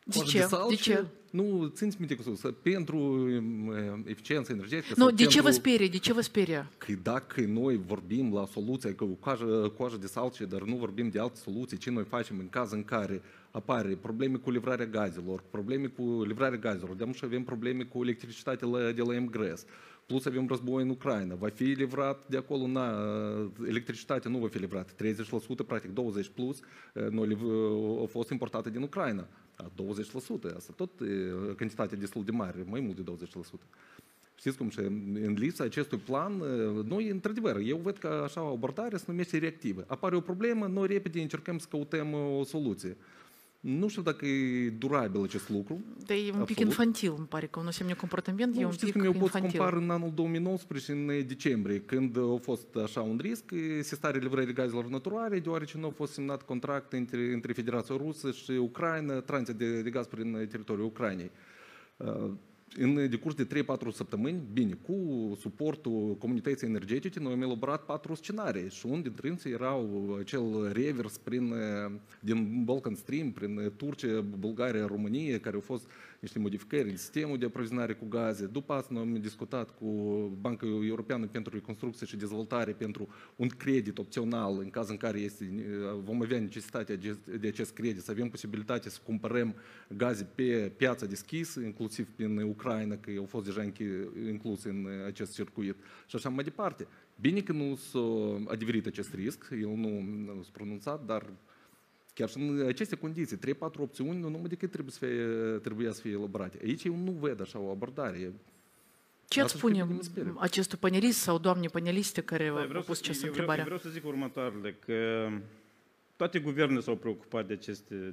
De ce? Nu, țineți minte cu sus, pentru eficiență energetică. Nu, de ce vă sperie? De ce vă sperie? Că dacă noi vorbim la soluția cu coajă de salcie, dar nu vorbim de alte soluții, ce noi facem în caz în care apare probleme cu livrarea gazelor, de și avem probleme cu electricitatea de la MGRES, plus avem război în Ucraina, va fi livrat de acolo, electricitatea nu va fi livrată, 30%, practic 20% plus, a fost importată din Ucraina, 20%, asta tot cantitate destul de mare, mai mult de 20%. Știți cum, și în lipsa acestui plan, noi, într-adevăr, eu văd că așa o abordare se numește reactivă. Apare o problemă, noi repede încercăm să căutăm o soluție. Nu știu dacă e durabil acest lucru. Dar e un pic infantil, îmi pare că un asemenea comportament e un pic infantil. Eu pot compara în anul 2019, în decembrie, când a fost așa un risc, sistarea livrării gazelor naturale, deoarece nu a fost semnat contract între Federația Rusă și Ucraina, tranzit de gaz prin teritoriul Ucrainei. În decurs de 3-4 săptămâni, bine, cu suportul comunității energetice, noi am elaborat 4 scenarii și unul dintre ei erau acel revers din Balkan Stream, prin Turcia, Bulgaria, România, care au fost niște modificări în sistemul de aprovizionare cu gaze. După asta noi am discutat cu Banca Europeană pentru Reconstrucție și Dezvoltare pentru un credit opțional în caz în care vom avea necesitatea de acest credit, să avem posibilitatea să cumpărăm gaze pe piața deschisă, inclusiv prin Ucraina, că au fost deja incluse în acest circuit și așa mai departe. Bine că nu s-a adeverit acest risc, el nu s-a pronunțat, dar chiar și în aceste condiții, 3-4 opțiuni, nu numai decât trebuia să fie elaborate. Aici eu nu văd așa o abordare. Ce ați spune acestui panelist sau doamne paneliste care au pus această întrebare? Vreau să zic următoarele, că toate guvernele s-au preocupat de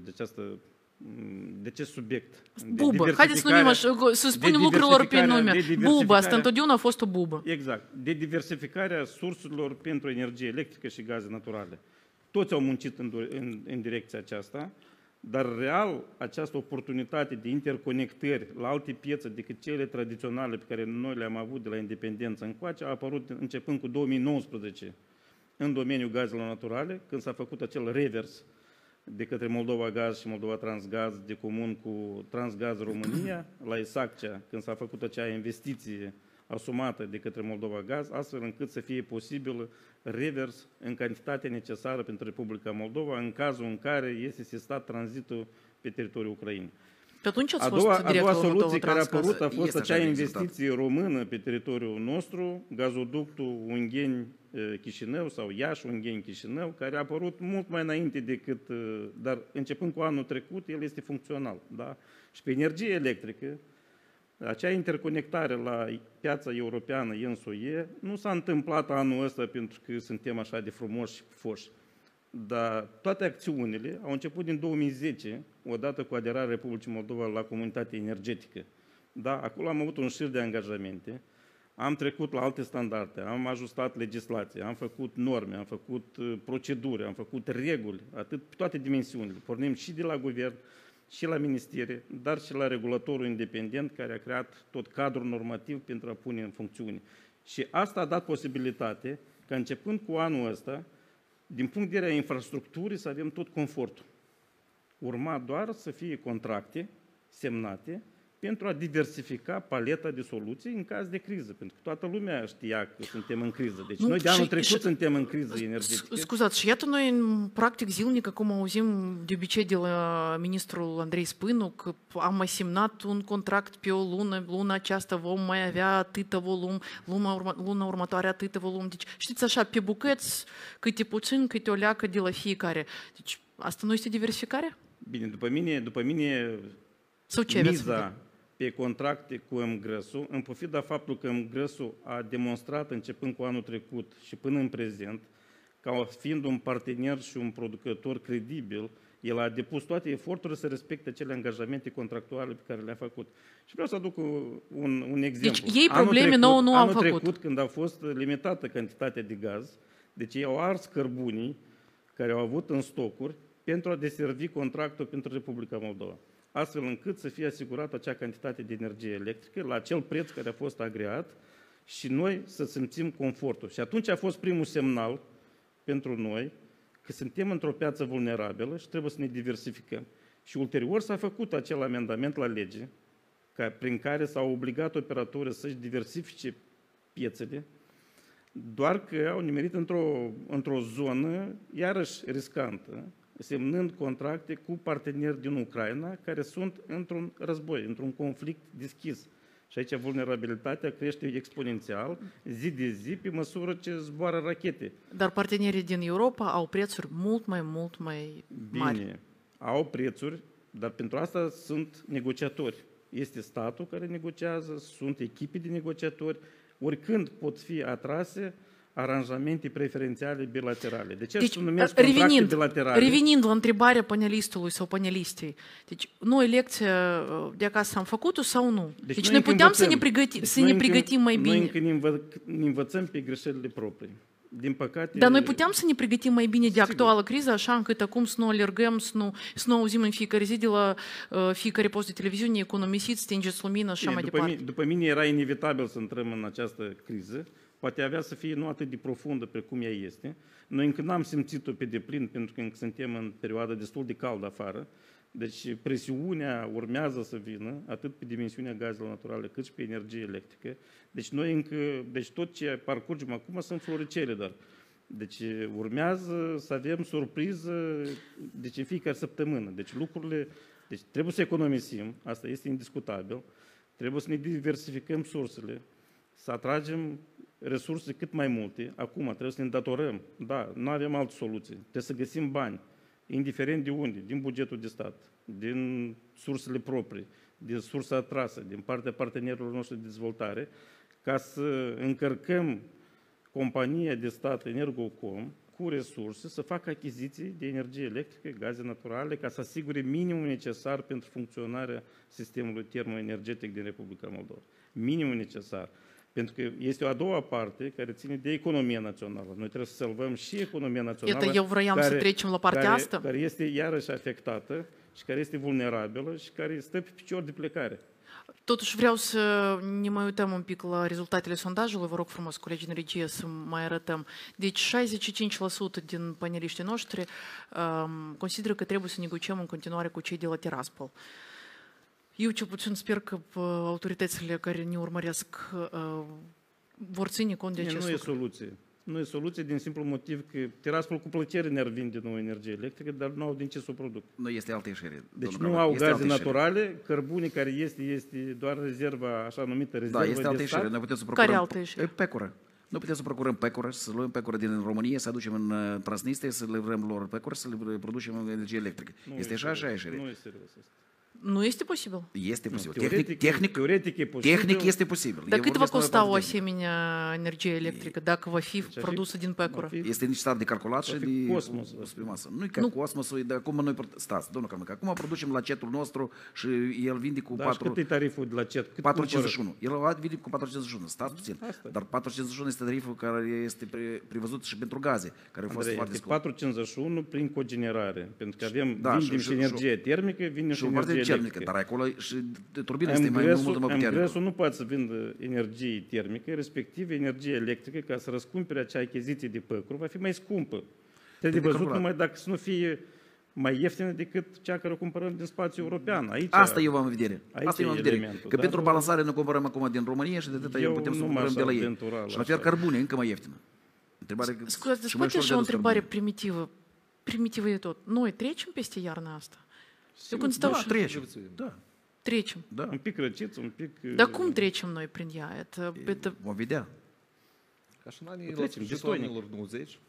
acest subiect. Bubă. Haideți să spunem lucrurilor pe nume. Bubă, asta întotdeauna a fost o bubă. Exact. De diversificarea surselor pentru energie electrică și gaze naturale. Toți au muncit în direcția aceasta, dar real această oportunitate de interconectări la alte piețe decât cele tradiționale pe care noi le-am avut de la independență încoace a apărut începând cu 2019 în domeniul gazelor naturale, când s-a făcut acel revers de către Moldova Gaz și Moldova Transgaz de comun cu Transgaz România, la Isaccea, când s-a făcut acea investiție asumată de către Moldova Gaz, astfel încât să fie posibil revers în cantitatea necesară pentru Republica Moldova, în cazul în care este sistat tranzitul pe teritoriul Ucrainei. Pe atunci a doua soluție care a apărut a fost acea investiție română pe teritoriul nostru, gazoductul Ungheni-Chișinău sau Iași-Ungheni-Chișinău, care a apărut mult mai înainte decât, dar începând cu anul trecut, el este funcțional. Da? Și pe energie electrică, acea interconectare la piața europeană ENSOE nu s-a întâmplat anul ăsta pentru că suntem așa de frumoși și foși. Dar toate acțiunile au început din 2010, odată cu aderarea Republicii Moldova la comunitatea energetică. Da, acolo am avut un șir de angajamente, am trecut la alte standarde, am ajustat legislația, am făcut norme, am făcut proceduri, am făcut reguli, atât pe toate dimensiunile. Pornim și de la guvern, și la ministere, dar și la regulatorul independent care a creat tot cadrul normativ pentru a pune în funcțiune. Și asta a dat posibilitate ca începând cu anul ăsta, din punct de vedere a infrastructurii, să avem tot confortul. Urma doar să fie contracte semnate pentru a diversifica paleta de soluții în caz de criză, pentru că toată lumea știa că suntem în criză. Deci noi de anul trecut suntem în criză energetică. Scuzați, și iată noi, practic, zilnic, acum auzim de obicei de la ministrul Andrei Spânu că am mai semnat un contract pe o lună, luna aceasta vom mai avea atâta volum, luna următoare atâta volum. Deci, știți așa, pe bucăți, câte puțin, câte o leacă de la fiecare. Deci, asta nu este diversificare? Bine, după mine sau ce miza pe contracte cu MGRES-ul, în pofida faptul că MGRES-ul a demonstrat, începând cu anul trecut și până în prezent, ca fiind un partener și un producător credibil, el a depus toate eforturile să respecte acele angajamente contractuale pe care le-a făcut. Și vreau să aduc un exemplu. Deci ei probleme nouă nu au făcut. Anul trecut, când a fost limitată cantitatea de gaz, deci ei au ars cărbunii care au avut în stocuri pentru a deservi contractul pentru Republica Moldova, astfel încât să fie asigurată acea cantitate de energie electrică la acel preț care a fost agreat și noi să simțim confortul. Și atunci a fost primul semnal pentru noi că suntem într-o piață vulnerabilă și trebuie să ne diversificăm. Și ulterior s-a făcut acel amendament la lege prin care s-au obligat operatorii să-și diversifice piețele, doar că au nimerit într-o zonă iarăși riscantă, semnând contracte cu parteneri din Ucraina care sunt într-un război, într-un conflict deschis. Și aici vulnerabilitatea crește exponențial, zi de zi, pe măsură ce zboară rachete. Dar partenerii din Europa au prețuri mult mai mari. Bine, au prețuri, dar pentru asta sunt negociatori. Este statul care negociază, sunt echipe de negociatori, oricând pot fi atrase aranjamente preferențiale bilaterale. De ce se numesc contracte bilaterale? Revenind la întrebarea panelistului sau panelistei, deci noi lecția de acasă am făcut-o sau nu? Deci noi puteam să ne pregătim mai bine. Noi încă ne învățăm pe greșelile proprii. Din păcate... Dar noi puteam să ne pregătim mai bine de actuală criză, așa încât acum să nu alergăm, să nu auzim în fiecare zi de la fiecare post de televiziune, economisiți, stingeți lumină și așa mai departe. După mine era inevitabil să intrăm în această criză. Poate avea să fie nu atât de profundă precum ea este. Noi încă n-am simțit-o pe deplin, pentru că încă suntem în perioadă destul de caldă afară. Deci presiunea urmează să vină, atât pe dimensiunea gazelor naturale, cât și pe energie electrică. Deci tot ce parcurgem acum sunt floricele doar. Deci urmează să avem surpriză în fiecare săptămână. Deci trebuie să economisim, asta este indiscutabil. Trebuie să ne diversificăm sursele, să atragem resurse cât mai multe. Acum trebuie să ne îndatorăm. Da, nu avem altă soluție. Trebuie să găsim bani, indiferent de unde, din bugetul de stat, din sursele proprii, din sursa atrasă, din partea partenerilor noștri de dezvoltare, ca să încărcăm compania de stat Energocom cu resurse, să facă achiziții de energie electrică, gaze naturale, ca să asigure minimul necesar pentru funcționarea sistemului termoenergetic din Republica Moldova. Minimul necesar. Pentru că este o a doua parte care ține de economia națională. Noi trebuie să salvăm și economia națională, eu vroiam să trecem la partea asta. Care este iarăși afectată și care este vulnerabilă și care stă pe picior de plecare. Totuși vreau să ne mai uităm un pic la rezultatele sondajului. Vă rog frumos, colegii în regie, să mai arătăm. Deci 65% din paneliștii noștri consideră că trebuie să negociem în continuare cu cei de la Tiraspol. Eu cel puțin sper că autoritățile care ne urmăresc vor ține cont de acest lucru. Nu e soluție din simplu motiv că Tiraspol cu plăcere ne-ar vinde nouă energie electrică, dar nu au din ce să o produc. Nu este altă ieșire. Deci nu au gaze naturale, cărbune care este doar rezerva, așa numită rezervă de stat. Da, este altă ieșire. Noi putem să procurăm care altă ieșire? Pecură. Nu putem să procurăm pecură, să luăm pecură din România, să aducem în Transnistria, să livrăm lor pecură, să le producem energie electrică. Este așa ieșire. Nu este serios asta. Nu este posibil? Este posibil. Teoretic e posibil. Tehnic este posibil. Dar cât va costa o asemenea energie electrică dacă va fi produsă din pecură? Este necesar de calculat și de cosmos. Pe masă. Nu e ca cosmosul, dar acum noi... Stați, domnul Carmica, acum producem la cetul nostru și el vinde cu 4... Cât e tariful de la cet? 4,51. El vinde cu 4,51. Stați puțin. Dar 4,51 este tariful care este prevăzut și pentru gaze, care au fost foarte scump. 4,51 prin cogenerare. Pentru că vindem și energie termică, vindem și energie electrică. Dar acolo și turbina este mai mult mai puternică. Îngresul nu poate să vândă energie termică, respectiv energie electrică, ca să răscumpere acea achiziție de păcuri, va fi mai scumpă. Trebuie de văzut numai dacă să nu fie mai ieftină decât cea care o cumpărăm din spațiul european. Aici, asta eu am în vedere. Asta eu am în vedere. Că pentru balansare ne cumpărăm acum din România și de atâta eu putem să cumpărăm de la ei. Și la fel cărbune, încă mai ieftină. Scuze, poate și o întrebare primitivă. Primitivă de tot. Noi trecem peste iarna asta? Eu când stau trecem. Da. Trecem. Da. Un pic răciți, un pic... Dar cum trecem noi prin ea? Vom vedea. Ca și în anii 90.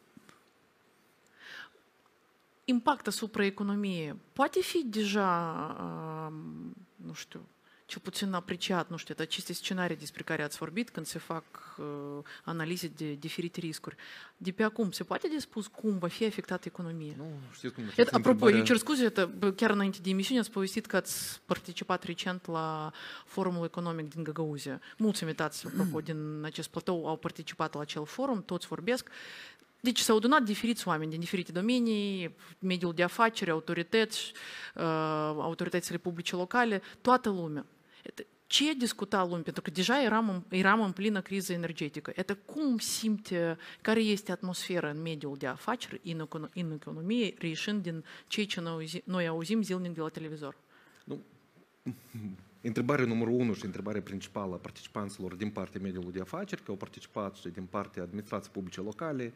Impact asupra economiei poate fi deja, nu știu, cel puțin apreciat, nu știu, aceste scenarii despre care ați vorbit când se fac analize de diferite riscuri. De pe acum, se poate de spus cum va fi afectată economia? Nu, știți cum... Apropo, eu cer scuze, chiar înainte de emisiune ați povestit că ați participat recent la forumul economic din Găgăuzia. Mulți invitați, apropo, din acest platou au participat la acel forum, toți vorbesc. Deci s-au adunat diferiți oameni din diferite domenii, mediul de afaceri, autorități, autoritățile publice locale, toată lumea. ce discuta lumea? Pentru că deja eram în plină criză energetică. Cum simte, care este atmosfera în mediul de afaceri, în economie, reieșind din ceea ce noi auzim zilnic de la televizor? Nu. Întrebarea numărul 1 și întrebarea principală a participanților din partea mediului de afaceri, că au participat și din partea administrației publice locale,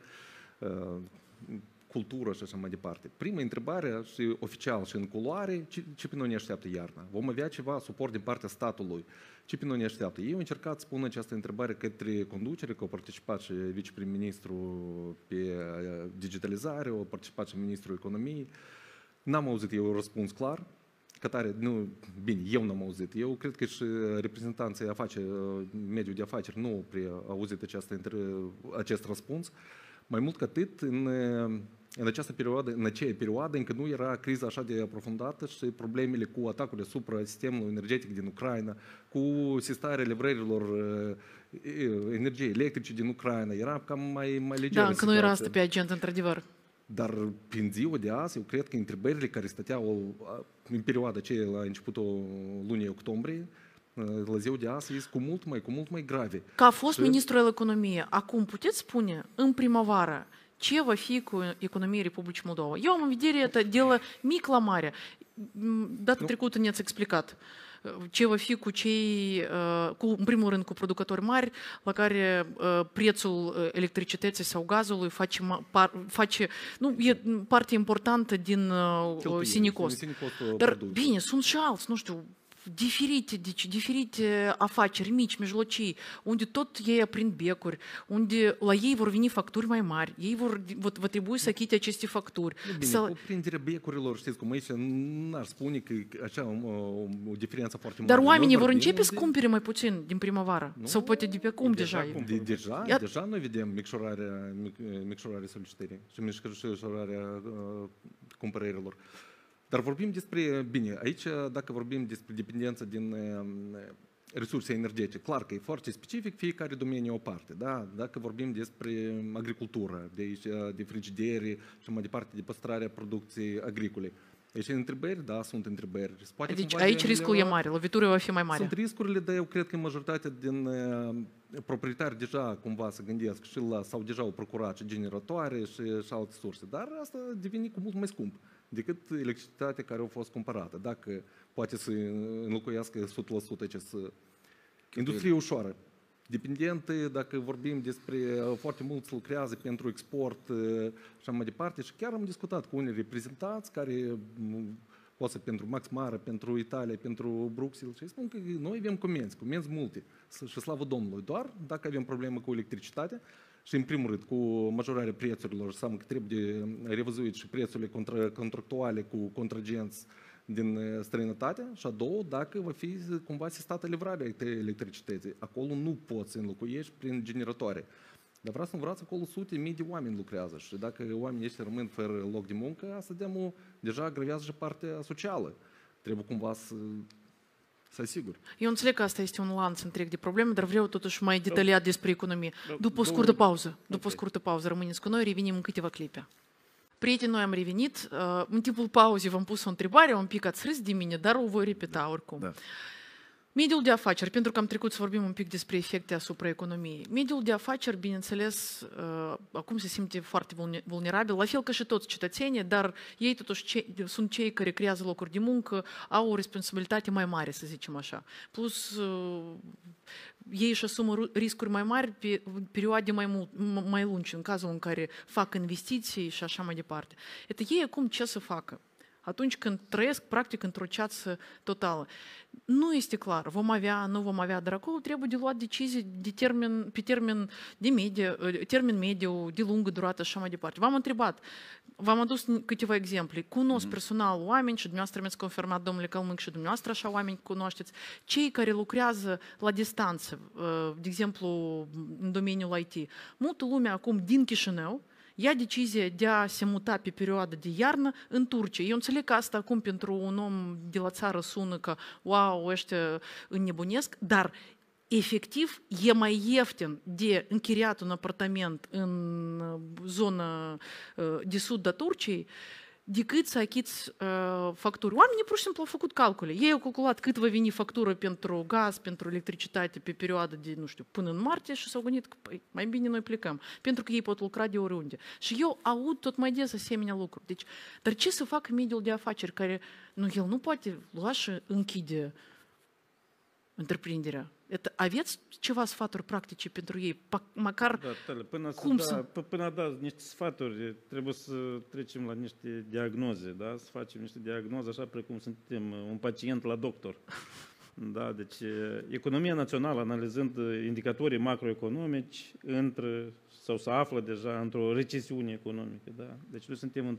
cultură și așa mai departe. Prima întrebare, și oficial și în culoare, ce pe noi ne așteaptă iarna? Vom avea ceva suport din partea statului? Ce pe noi ne așteaptă? Eu am încercat să pun această întrebare către conducere, că au participat și viceprim-ministrul pe digitalizare, au participat și ministrul economiei. N-am auzit eu un răspuns clar. Bine, eu n-am auzit. Eu cred că și reprezentanții mediul de afaceri nu au prea auzit acest răspuns. Mai mult ca atât, în aceea perioadă încă nu era criza așa de aprofundată și problemele cu atacurile asupra sistemului energetic din Ucraina, cu sistarea livrărilor energiei electrice din Ucraina, era cam mai legeră. Da, încă nu era asta pe agenda, într-adevăr. Dar prin ziua de azi, eu cred că întrebările care stăteau în perioada aceea la începutul lunii octombrie, la ziua de azi, sunt cu mult mai grave. Ca a fost ministrul al economiei, acum puteți spune, în primăvară, ce va fi cu economia Republicii Moldova? Eu am în vedere de la mic la mare. Data trecută ne-ați explicat ce va fi cu cei, în primul rând cu producători mari, la care prețul electricității sau gazului face e parte importantă din sinicost. Dar bine, sunt și alți, nu știu, diferite afaceri mici, mijlocii, unde tot ei aprind becuri, unde la ei vor veni facturi mai mari, ei va trebui să achite aceste facturi. Bine, cu prinderea becurilor, știți cum aici n-ar spune că așa o diferență foarte mare. Dar oamenii vor începe să cumpere mai puțin din primăvară? Sau poate de pe acum deja? Deja noi vedem micșorarea solicitării și micșorarea cumpărărilor. Dar vorbim despre, bine, aici dacă vorbim despre dependența din resurse energetice, clar că e foarte specific, fiecare domeniu o parte, da? Dacă vorbim despre agricultură, de frigidere și mai departe de păstrarea producției agricole. Deci întrebări, da, sunt întrebări. Deci aici riscul e mare, lovitura va fi mai mare. Sunt riscurile, dar eu cred că majoritatea din proprietari deja cumva se gândesc și sau deja au procurat și generatoare și alte surse, dar asta devine cu mult mai scump decât electricitatea care a fost cumpărată. Dacă poate să înlocuiască 100% această industrie ușoară. Dependentă, dacă vorbim despre foarte mulți lucrează pentru export și așa mai departe, și chiar am discutat cu unii reprezentanți care poate pentru Max Mara, pentru Italia, pentru Bruxelles și spun că noi avem comenzi multe și slavă Domnului, doar dacă avem problemă cu electricitatea și în primul rând cu majorarea prețurilor, înseamnă că trebuie revăzuit și prețurile contractuale cu contragenți din străinătate și a doua, dacă va fi cumva sistată livrarea electricității. Acolo nu poți să înlocuiești prin generatoare. Dar vreau să învățați, acolo sute mii de oameni lucrează și dacă oamenii ăștia rămân fără loc de muncă, asta deja agravează și partea socială. Trebuie cumva să asigur. Eu înțeleg că asta este un lanț întreg de probleme, dar vreau totuși mai detaliat despre economie. După o scurtă pauză, rămâneți cu noi, revenim în câteva clipe. Prieteni, noi am revenit. În timpul pauzei v-am pus o întrebare, un pic ați râs de mine, dar o voi repeta oricum. Da. Mediul de afaceri, pentru că am trecut să vorbim un pic despre efecte asupra economiei. Mediul de afaceri, bineînțeles, acum se simte foarte vulnerabil, la fel ca și toți cetățenii, dar ei totuși sunt cei care creează locuri de muncă, au o responsabilitate mai mare, să zicem așa. Plus, ei își asumă riscuri mai mari pe perioade mai lungi, în cazul în care fac investiții și așa mai departe. Ei acum ce să facă? Atunci când trăiesc, practic, într-o ceață totală. Nu este clar, nu vom avea, dar acolo trebuie de luat decizii pe termen mediu, de lungă durată și așa mai departe. V-am întrebat, v-am adus câteva exemple. Cunosc personal oameni și dumneavoastră mi-ați confirmat, domnule Călmânc, și dumneavoastră așa oameni cunoașteți, cei care lucrează la distanță, de exemplu, în domeniul IT. Multă lume acum din Chișinău ia decizia de a se muta pe perioada de iarnă în Turcia. Eu înțeleg că asta acum pentru un om de la țară sună că wow, ăștia înnebunesc, dar efectiv e mai ieftin de închiriat un apartament în zona de sud a Turciei decât să achiți facturi. Oamenii pur și simplu au făcut calcule. Ei au calculat cât va veni factură pentru gaz, pentru electricitate pe perioadă de, nu știu, până în martie și s-au gândit că păi, mai bine noi plecăm, pentru că ei pot lucra de oriunde. Și eu aud tot mai des asemenea lucruri. Deci, dar ce să facă mediul de afaceri care, el nu poate lua și închide întreprinderea? Aveți ceva sfaturi practice pentru ei? Măcar până a da niște sfaturi, trebuie să trecem la niște diagnoze, da? Să facem niște diagnoze așa precum suntem un pacient la doctor. Da? Deci, economia națională, analizând indicatorii macroeconomici, sau se află deja într-o recesiune economică. Da? Deci noi suntem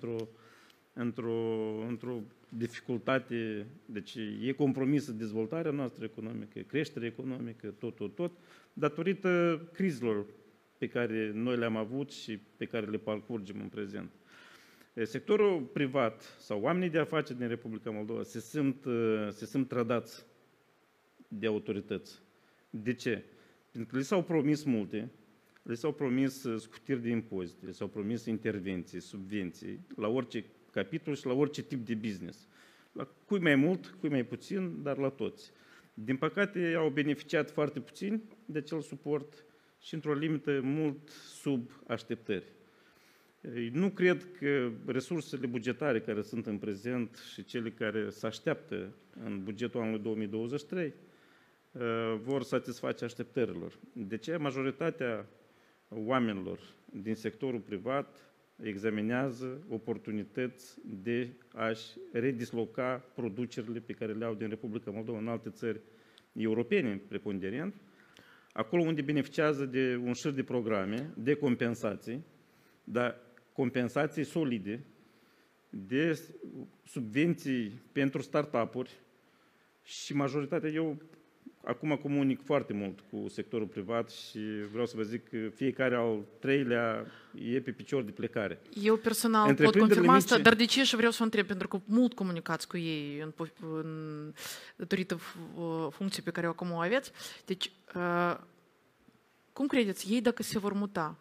într-o dificultate, deci e compromisă dezvoltarea noastră economică, creșterea economică, tot, datorită crizelor pe care noi le-am avut și pe care le parcurgem în prezent. Sectorul privat sau oamenii de afaceri din Republica Moldova se simt trădați de autorități. De ce? Pentru că li s-au promis multe, li s-au promis scutiri de impozite, li s-au promis intervenții, subvenții, la orice capitol și la orice tip de business. La cui mai mult, cui mai puțin, dar la toți. Din păcate, au beneficiat foarte puțin de acel suport și într-o limită mult sub așteptări. Nu cred că resursele bugetare care sunt în prezent și cele care se așteaptă în bugetul anului 2023 vor satisface așteptărilor. De ce? Majoritatea oamenilor din sectorul privat examinează oportunități de a-și redisloca producerile pe care le au din Republica Moldova în alte țări europene, preponderent, acolo unde beneficiază de un șir de programe, de compensații, dar compensații solide, de subvenții pentru startup-uri și majoritatea, eu acum comunic foarte mult cu sectorul privat și vreau să vă zic că fiecare al treilea e pe picior de plecare. Eu personal pot confirma asta, dar de ce și vreau să o întreb, pentru că mult comunicați cu ei datorită funcției pe care o acum o aveți. Deci, cum credeți, ei dacă se vor muta?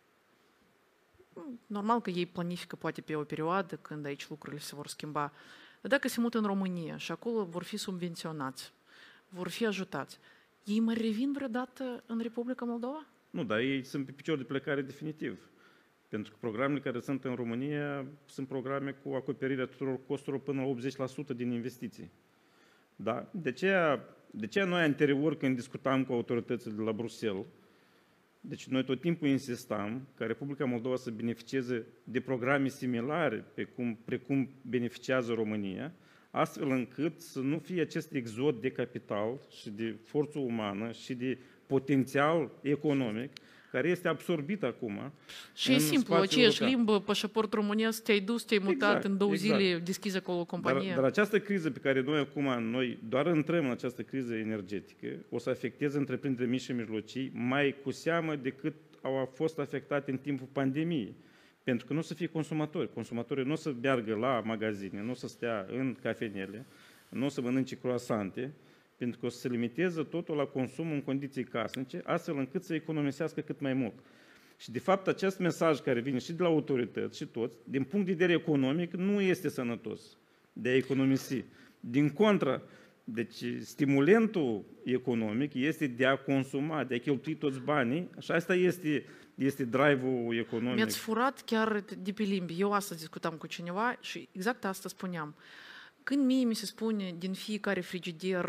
Normal că ei planifică poate pe o perioadă când aici lucrurile se vor schimba. Dar dacă se mută în România și acolo vor fi subvenționați, vor fi ajutați, ei mai revin vreodată în Republica Moldova? Nu, dar ei sunt pe picior de plecare definitiv. Pentru că programele care sunt în România sunt programe cu acoperirea tuturor costurilor până la 80% din investiții. Da? De aceea noi anterior, când discutam cu autoritățile de la Bruxelles, deci noi tot timpul insistam ca Republica Moldova să beneficieze de programe similare precum beneficiază România, astfel încât să nu fie acest exod de capital și de forță umană și de potențial economic care este absorbit acum. Și e simplu, aceeași limbă, pașaport românesc, te-ai dus, te-ai mutat în 2 zile, deschizi acolo o companie. Dar această criză pe care noi acum, doar intrăm în această criză energetică, o să afecteze întreprinderile mici și mijlocii mai cu seamă decât au fost afectate în timpul pandemiei. Pentru că nu o să fie consumatori. Consumatorii nu o să meargă la magazine, nu o să stea în cafenele, nu o să mănânce croasante, pentru că o să se limiteze totul la consum în condiții casnice, astfel încât să economisească cât mai mult. Și de fapt acest mesaj care vine și de la autorități și toți, din punct de vedere economic, nu este sănătos de a economisi. Din contră, deci stimulentul economic este de a consuma, de a cheltui toți banii, și asta este drive-ul economic. Mi-ați furat chiar de pe limbi. Eu astăzi discutam cu cineva și exact asta spuneam. Când mie mi se spune din fiecare frigider,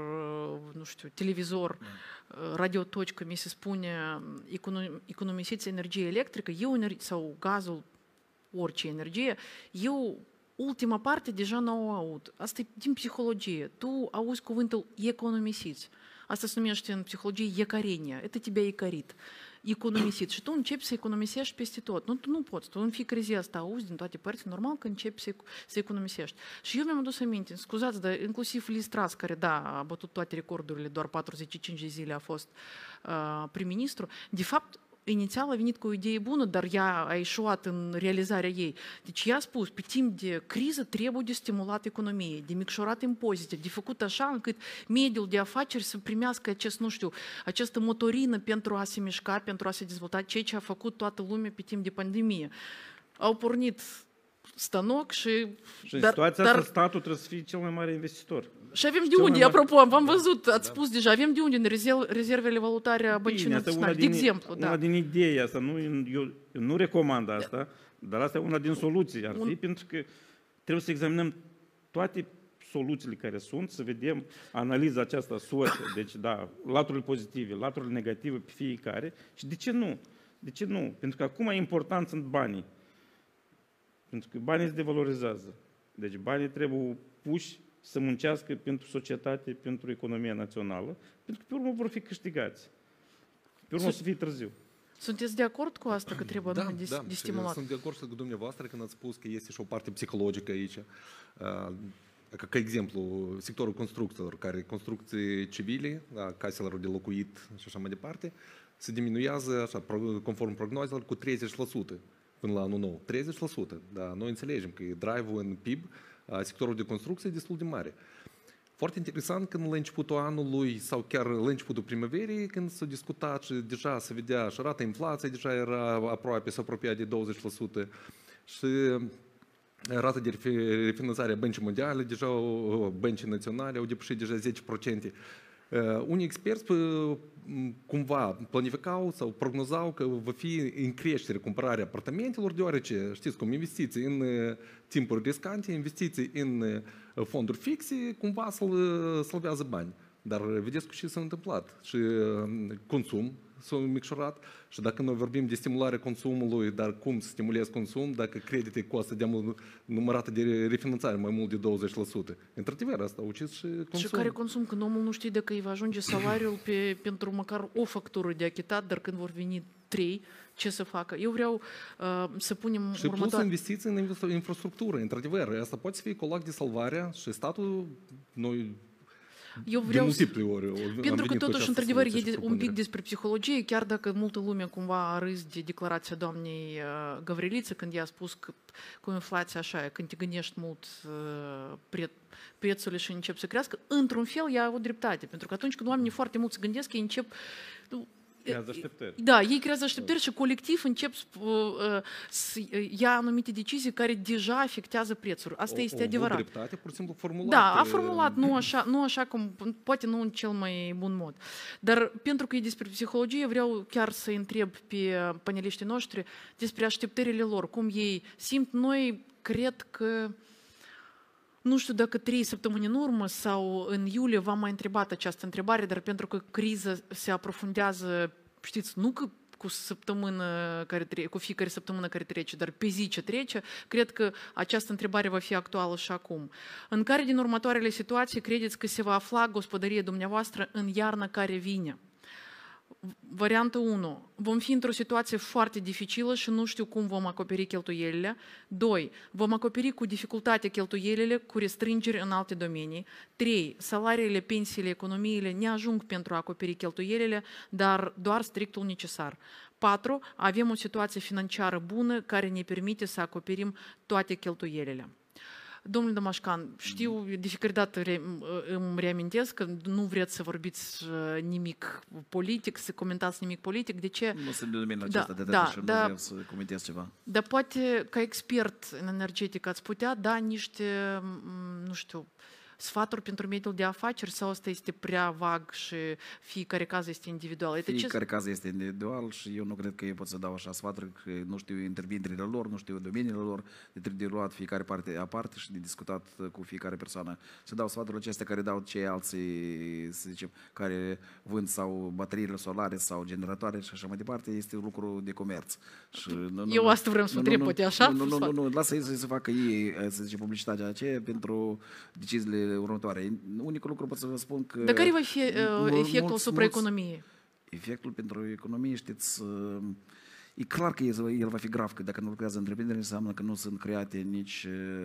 nu știu, televizor, radiotocică, mi se spune economisiți energie electrică, sau gazul, orice energie, eu ultima parte deja nu o aud. Asta e din psihologie. Tu auzi cuvântul economisiți. Asta se numește în psihologie iecarenia. Это тебя iecarit. Economisit. Și tu începi să economisești peste tot. Tu nu poți. Tu în fiecare zi asta auzi din toate părți. Normal că începi să economisești. Și eu mi-am adus aminte, scuzați, dar inclusiv Liz Truss, care a bătut toate recordurile, doar 45 de zile a fost prim-ministru, de fapt, inițial a venit cu o idee bună, dar ea a eșuat în realizarea ei. Deci ea a spus, pe timp de criză trebuie de stimulat economie, de micșorat impozite, de făcut așa încât mediul de afaceri să primească această motorină pentru a se mișca, pentru a se dezvolta, ceea ce a făcut toată lumea pe timp de pandemie. Au pornit stănoc și... în situația asta statul trebuie să fie cel mai mare investitor. Și avem de unde, apropo, v-am văzut, ați spus deja, avem de unde în rezervele valutare a Băncii Naționale, de exemplu. Una din idei asta, eu nu recomand asta, dar asta e una din soluții ar fi, pentru că trebuie să examinăm toate soluțiile care sunt, să vedem analiza aceasta SWOT, deci da, laturile pozitive, laturile negative pe fiecare și de ce nu? De ce nu? Pentru că acum important sunt banii. Pentru că banii se devalorizează. Deci banii trebuie puși să muncească pentru societate, pentru economia națională, pentru că pe urmă vor fi câștigați. Pe urmă o să fie târziu. Sunteți de acord cu asta că trebuie de stimulat? Sunt de acord cu dumneavoastră când ați spus că este și o parte psihologică aici. Ca exemplu, sectorul construcțiilor, care construcții civile, caselor de locuit și așa mai departe, se diminuează, așa, conform prognozelor, cu 30% până la anul nou. 30%. Da, noi înțelegem că drive-ul în PIB sectorul de construcție e destul de mare. Foarte interesant când la începutul anului sau chiar la începutul primăverii, când s-a discutat și deja se vedea și rata inflației, deja era aproape, s-a apropiat de 20% și rata de refinanțare a Băncii Mondiale, deja băncii naționale au depășit deja 10%. Unii experți cumva planificau sau prognozau că va fi în creștere cumpărarea apartamentelor, deoarece, știți cum, investiții în timpuri riscante, investiții în fonduri fixe, cumva salvează bani. Dar vedeți că și s-a întâmplat. Și consum s-a micșorat și dacă noi vorbim de stimularea consumului, dar cum să stimulezi consum dacă credite costă de numărată de refinanțare mai mult de 20%? Într-adevăr, asta ucis și consum. Și care consum? Când omul nu știe dacă îi va ajunge salariul pentru măcar o factură de achitat, dar când vor veni 3, ce să facă? Eu vreau să punem și plus investiții în infrastructură, într-adevăr. Asta poate fi colac de salvare și statul, noi eu vreau pentru că totuși, într-adevăr, e un pic despre psihologie, chiar dacă multă lume cumva a râs de declarația doamnei Gavriliță când i-a spus că cu inflația așa, când te gândești mult prețurile și încep să crească, într-un fel ea are o dreptate, pentru că atunci când oamenii foarte mult se gândesc, ei încep... Creează așteptări. Da, ei creează așteptări și colectiv încep să ia anumite decizii care deja afectează prețul. Asta este adevărat. O dreptate, pur și simplu formulat. Da, a formulat, nu așa cum, poate nu în cel mai bun mod. Dar pentru că e despre psihologie, vreau chiar să întreb pe paneliștii noștri despre așteptările lor, cum ei simt. Noi cred că nu știu dacă 3 săptămâni în urmă sau în iulie v-am mai întrebat această întrebare, dar pentru că criza se aprofundează, știți, nu că cu fiecare săptămână care trece, dar pe zi ce trece, cred că această întrebare va fi actuală și acum. În care din următoarele situații credeți că se va afla gospodăria dumneavoastră în iarna care vine? Variantă 1. Vom fi într-o situație foarte dificilă și nu știu cum vom acoperi cheltuielile. 2. Vom acoperi cu dificultate cheltuielile, cu restrângeri în alte domenii. 3. Salariile, pensiile, economiile ne ajung pentru a acoperi cheltuielile, dar doar strictul necesar. 4. Avem o situație financiară bună care ne permite să acoperim toate cheltuielile. Domnule Dămașcan, știu, de fiecare dată îmi reamintesc că nu vreți să vorbiți nimic politic, să comentați nimic politic. De ce? Nu sunt de domeniul acesta de dată și nu vreau să comentez ceva. Dar poate, ca expert în energetică, ați putea da niște, nu știu, sfaturi pentru mediul de afaceri sau asta este prea vag și fiecare caz este individual? Fiecare caz este individual și eu nu cred că eu pot să dau așa sfaturi, că nu știu întreprinderile lor, nu știu domeniile lor, trebuie de luat fiecare parte aparte și de discutat cu fiecare persoană. Să dau sfaturile acestea care dau cei alții, să zicem, care vând sau bateriile solare sau generatoare și așa mai departe, este un lucru de comerț. Și eu asta vreau să întreb, poate așa? Nu, lasă ei să facă ei, să zicem, publicitatea aceea pentru deciziile următoare. Unicul lucru pot să vă spun că... Dar care va fi efectul asupra economiei? Efectul pentru economie, știți, e clar că el va fi grav, că dacă nu lucrează întreprindere, înseamnă că nu sunt create nici,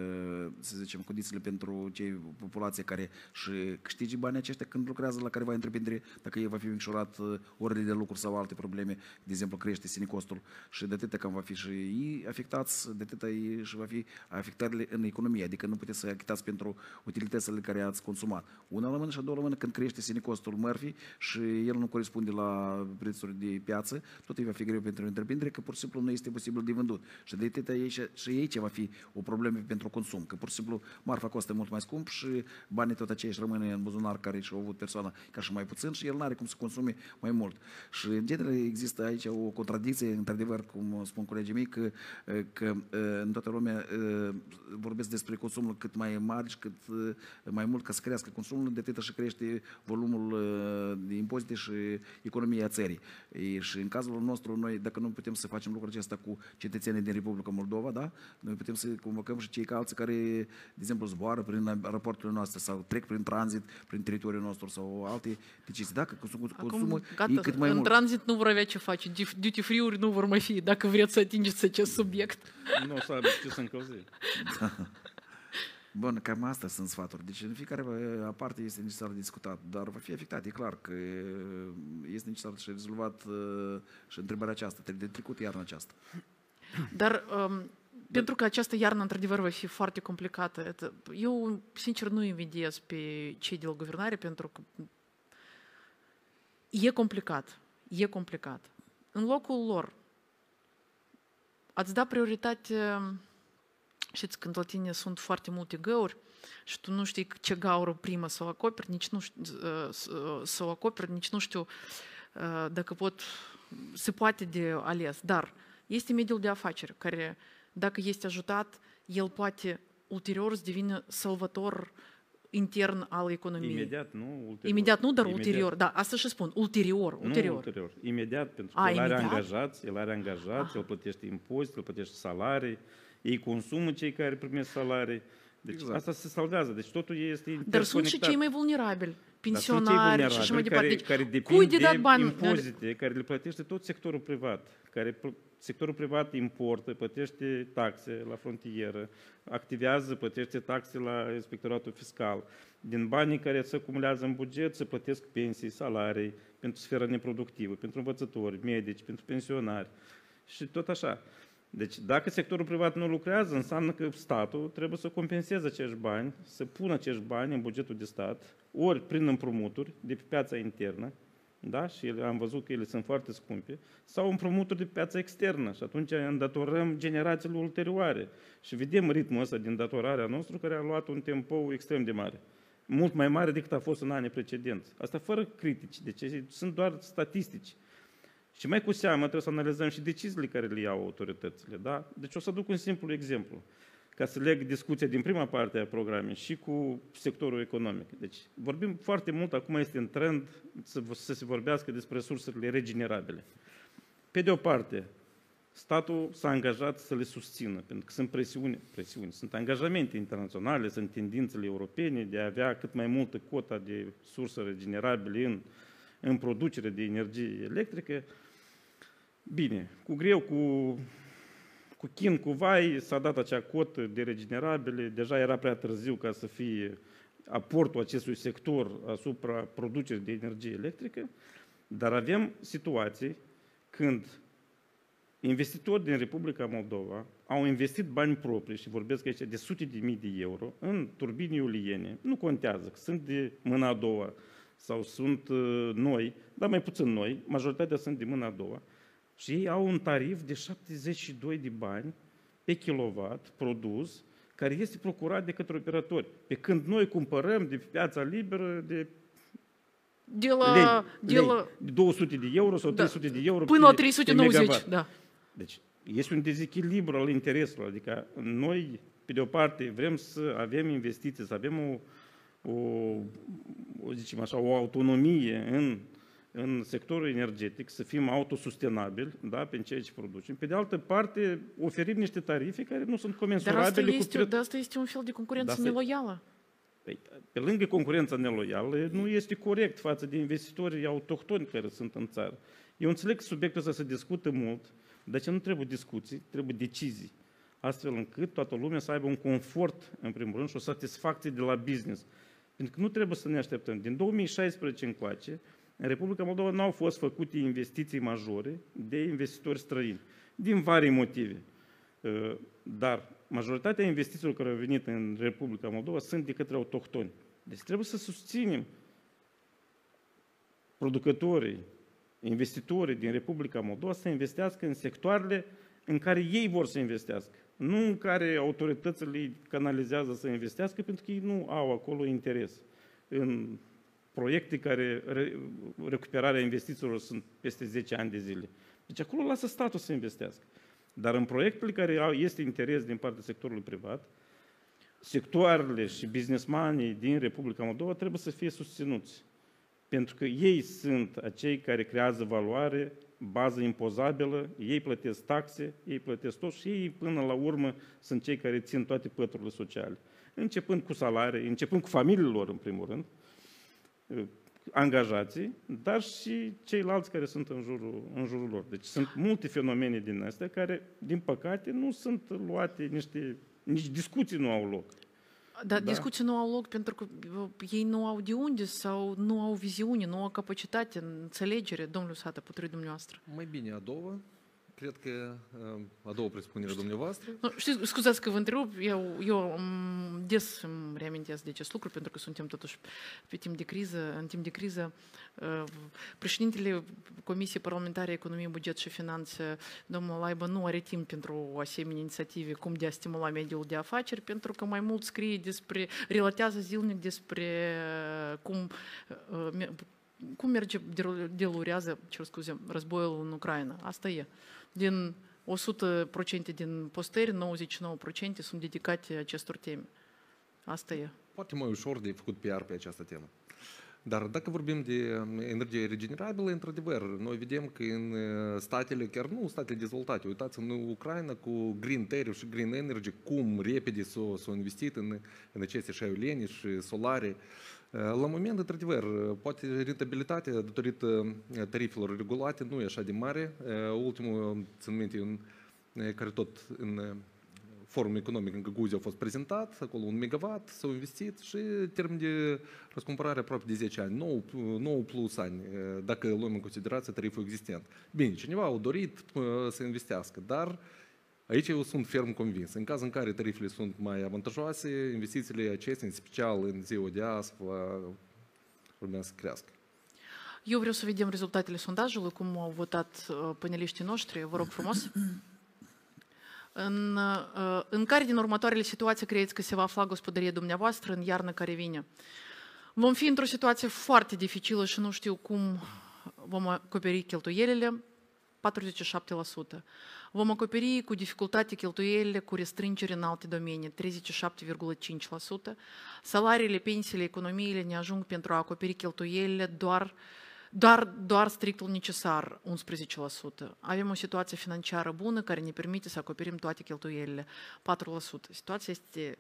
să zicem, condițiile pentru cei populație care și câștige banii aceștia când lucrează la careva întreprindere, dacă ei va fi micșorat orele de lucru sau alte probleme, de exemplu, crește sinicostul și de atâta când va fi și ei afectați, de atâta și va fi afectările în economie, adică nu puteți să achitați pentru utilitățile care ați consumat. Una la mână și a doua la mână, când crește sinicostul mărfii și el nu corespunde la prețuri de piață, tot îi va fi greu pentru întreprindere întreprindere că pur și simplu nu este posibil de vândut. Și de atâta și aici va fi o problemă pentru consum, că pur și simplu marfa costă mult mai scump și banii tot aceiași rămâne în buzunar care și-au avut persoana ca și mai puțin și el nu are cum să consume mai mult. Și în genere există aici o contradicție, într-adevăr, cum spun colegii mei, că în toată lumea vorbesc despre consumul cât mai mare și cât mai mult ca să crească consumul, de atâta și crește volumul de impozite și economia țării. Și în cazul nostru, noi, dacă nu putem să facem lucrul acesta cu cetățenii din Republica Moldova, da? Noi putem să convocăm și cei alții care, de exemplu, zboară prin aeroporturile noastre sau trec prin tranzit, prin teritoriul nostru sau alte decizii. Dacă consumul e cât mai în mult. tranzit nu vor avea ce face, duty free-uri nu vor mai fi, dacă vreți să atingeți acest subiect. Nu o să aveți ce să încălzi. Bun, cam astea sunt sfaturi. Deci în fiecare aparte este necesar discutat, dar va fi afectat. E clar că este necesar și rezolvat și întrebarea aceasta, trebuie de trecut iarna aceasta. Dar pentru că această iarnă, într-adevăr, va fi foarte complicată, eu, sincer, nu invidiez pe cei de la guvernare, pentru că e complicat. E complicat. În locul lor, ați dat prioritate. Știți, când la tine sunt foarte multe găuri și tu nu știi ce gaură primă să o acoperi, nici nu știu dacă se poate de ales. Dar este mediul de afaceri care, dacă este ajutat, el poate ulterior să devină salvator intern al economiei. Imediat, nu? Ulterior. Imediat, nu, dar ulterior. Da, asta și spun. Ulterior. Nu ulterior. Imediat, pentru că el are angajați, el plătește impozite, el plătește salarii, ei consumă cei care primesc salarii. Deci exact. Asta se salvează. Deci totul este interconectat. Dar sunt și cei mai vulnerabili, pensionari și așa mai departe. Care depind de impozite, care le plătește tot sectorul privat. Sectorul privat importă, plătește taxe la frontieră, activează, plătește taxe la inspectoratul fiscal. Din banii care se acumulează în buget se plătesc pensii, salarii pentru sfera neproductivă, pentru învățători, medici, pentru pensionari și tot așa. Deci dacă sectorul privat nu lucrează, înseamnă că statul trebuie să compenseze acești bani, să pună acești bani în bugetul de stat, ori prin împrumuturi de pe piața internă, da? Și am văzut că ele sunt foarte scumpe, sau împrumuturi de pe piața externă și atunci îndatorăm generațiile ulterioare. Și vedem ritmul ăsta din datorarea nostru care a luat un tempo extrem de mare. Mult mai mare decât a fost în anii precedenți. Asta fără critici, deci sunt doar statistici. Și mai cu seamă trebuie să analizăm și deciziile care le iau autoritățile. Da? Deci o să aduc un simplu exemplu, ca să leg discuția din prima parte a programului și cu sectorul economic. Deci vorbim foarte mult, acum este în trend să se vorbească despre resursele regenerabile. Pe de o parte, statul s-a angajat să le susțină, pentru că sunt presiuni, sunt angajamente internaționale, sunt tendințele europene de a avea cât mai multă cota de surse regenerabile în producere de energie electrică. Bine, cu greu, cu chin, cu vai, s-a dat acea cotă de regenerabile, deja era prea târziu ca să fie aportul acestui sector asupra producerii de energie electrică, dar avem situații când investitori din Republica Moldova au investit bani proprii, și vorbesc aici de sute de mii de euro, în turbini eoliene, nu contează, că sunt de mâna a doua sau sunt noi, dar mai puțin noi, majoritatea sunt de mâna a doua, și ei au un tarif de 72 de bani pe kilowatt produs, care este procurat de către operatori. Pe când noi cumpărăm de pe piața liberă de 200 de euro sau 300 de euro până la 390, da. Deci este un dezechilibru al intereselor. Adică noi, pe de o parte, vrem să avem investiții, să avem o autonomie în sectorul energetic, să fim autosustenabili, da, pe ceea ce producem. Pe de altă parte, oferim niște tarife care nu sunt comensurabile cu... Dar asta este un fel de concurență neloială. Păi, pe lângă concurența neloială, nu este corect față de investitorii autohtoni care sunt în țară. Eu înțeleg că subiectul ăsta se discută mult, dar ce nu trebuie discuții, trebuie decizii, astfel încât toată lumea să aibă un confort, în primul rând, și o satisfacție de la business. Pentru că nu trebuie să ne așteptăm. Din 2016 încoace, în Republica Moldova nu au fost făcute investiții majore de investitori străini, din vari motive. Dar majoritatea investițiilor care au venit în Republica Moldova sunt de către autohtoni. Deci trebuie să susținem producătorii, investitorii din Republica Moldova să investească în sectoarele în care ei vor să investească, nu în care autoritățile îi canalizează să investească, pentru că ei nu au acolo interes. În proiecte care recuperarea investițiilor sunt peste 10 ani de zile. Deci acolo lasă statul să investească. Dar în proiectele care este interes din partea sectorului privat, sectoarele și businessmanii din Republica Moldova trebuie să fie susținuți. Pentru că ei sunt acei care creează valoare, bază impozabilă, ei plătesc taxe, ei plătesc tot și ei până la urmă sunt cei care țin toate păturile sociale. Începând cu salarii, începând cu familiile lor în primul rând, angajații, dar și ceilalți care sunt în jurul lor. Deci sunt multe fenomene din astea care, din păcate, nu sunt luate nici discuții nu au loc. Dar discuții nu au loc pentru că ei nu au de unde sau nu au viziune, nu au capacitate, înțelegere, domnul Sată, potrivit dumneavoastră. Mai bine a doua. Cred că a doua presupunere dumneavoastră. Știți, scuzați că vă întreb, eu des îmi reamintesc de acest lucru, pentru că suntem totuși pe timp de criză, în timp de criză. Președintele Comisiei Parlamentare Economie, Buget și Finanțe, domnul Laiba, nu are timp pentru o asemenea inițiative, cum de a stimula mediul de afaceri, pentru că mai mult scrie relatează zilnic despre cum merge, derulează, războiul în Ucraina. Asta e. Din 100% din postări, 99% sunt dedicate acestor teme. Asta e. Poate mai ușor de făcut PR pe această temă. Dar dacă vorbim de energie regenerabilă, într-adevăr, noi vedem că în statele, chiar nu statele dezvoltate, uitați în Ucraina cu Green Tariff și Green Energy, cum repede s-au investit în aceste și eoliene și solare. La moment, într-adevăr, poate rentabilitatea datorită tarifelor regulate nu e așa de mare. Ultimul, țin minte, care tot în Forumul Economic în Găguzia a fost prezentat, acolo 1 megawatt, s-au investit și termen de răscumpărare aproape de 10 ani, 9 plus ani, dacă luăm în considerație tariful existent. Bine, cineva a dorit să investească, dar aici eu sunt ferm convins. În cazul în care tarifele sunt mai avantajoase, investițiile acestea, în special în ziua de azi, urmează să crească. Eu vreau să vedem rezultatele sondajului, cum au votat paneliștii noștri. Vă rog frumos. În care din următoarele situații credeți că se va afla gospodăria dumneavoastră în iarnă care vine? Vom fi într-o situație foarte dificilă și nu știu cum vom acoperi cheltuielile, 47%. Vom acoperi cu dificultate cheltuielile cu restrângeri în alte domenii, 37,5%. Salariile, pensiile, economiile ne ajung pentru a acoperi cheltuielile doar strictul necesar, 11%. Avem o situație financiară bună care ne permite să acoperim toate cheltuielile, 4%. Situația este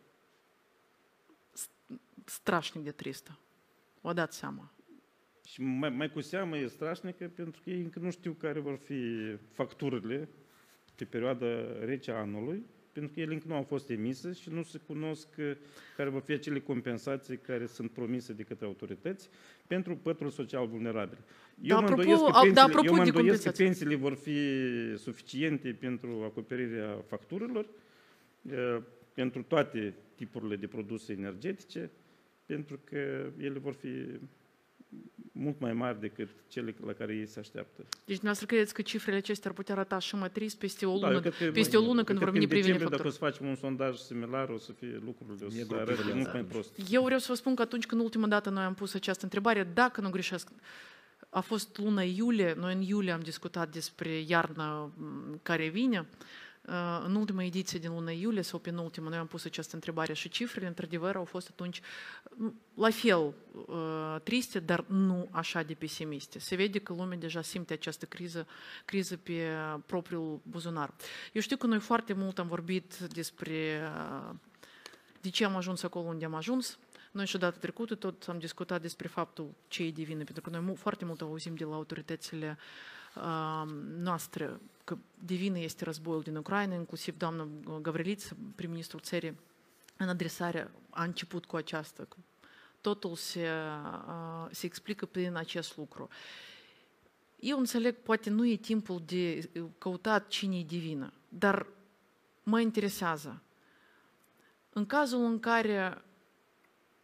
strașnic de tristă. Vă dați seama. Și mai cu seamă e strașnică pentru că ei încă nu știu care vor fi facturile pe perioada rece a anului, pentru că ele încă nu au fost emise și nu se cunosc care vor fi acele compensații care sunt promise de către autorități pentru pătul social vulnerabil. Eu mă îndoiesc că pensiile vor fi suficiente pentru acoperirea facturilor, pentru toate tipurile de produse energetice, pentru că ele vor fi mult mai mari decât cele la care ei se așteaptă. Deci dumneavoastră credeți că cifrele acestea ar putea arăta și mai trist peste o lună, când vor veni primele facturi? Dacă o să facem un sondaj similar, o să fie lucrurile, o să arate mult mai prost. Eu vreau să vă spun că atunci când ultima dată noi am pus această întrebare, dacă nu greșesc, a fost luna iulie, noi în iulie am discutat despre iarna care vine. În ultima ediție din luna iulie sau penultima, noi am pus această întrebare și cifrele, într-adevăr, au fost atunci la fel triste, dar nu așa de pesimiste. Se vede că lumea deja simte această criză pe propriul buzunar. Eu știu că noi foarte mult am vorbit despre de ce am ajuns acolo unde am ajuns. Noi și data trecută tot am discutat despre faptul ce e de vină, pentru că noi foarte mult auzim de la autoritățile noastre că de vină este războiul din Ucraina, inclusiv doamna Gavriliță, prim-ministrul țării, în adresare a început cu aceasta. Totul se explică prin acest lucru. Eu înțeleg, poate nu e timpul de căutat cine e de vină, dar mă interesează. În cazul în care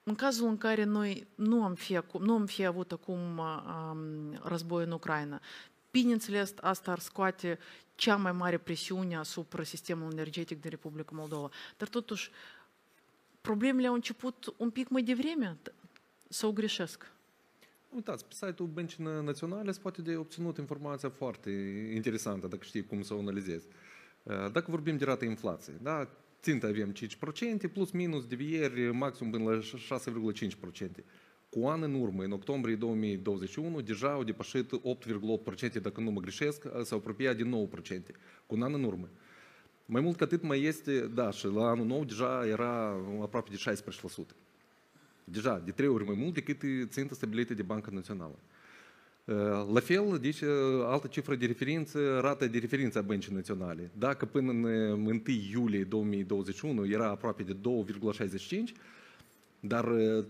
în cazul în care noi nu am fi avut acum război în Ucraina, bineînțeles, asta ar scoate cea mai mare presiune asupra sistemului energetic din Republica Moldova. Dar totuși, problemele au început un pic mai devreme sau greșesc? Uitați, pe site-ul Băncii Naționale se poate de obținut informația foarte interesantă, dacă știi cum să o analizezi. Dacă vorbim de rata inflației, da? Țintă avem 5%, plus minus devieri maxim până la 6,5%. Cu an în urmă, în octombrie 2021, deja au depășit 8,8%, dacă nu mă greșesc, s-au apropiat de 9%, cu un an în urmă. Mai mult ca atât mai este, da, și la anul nou deja era aproape de 16%. Deja, de 3 ori mai mult decât țintă stabilită de Banca Națională. La fel, deci, altă cifră de referință, rata de referință a Băncii Naționale. Dacă până în 1 iulie 2021 era aproape de 2,65, dar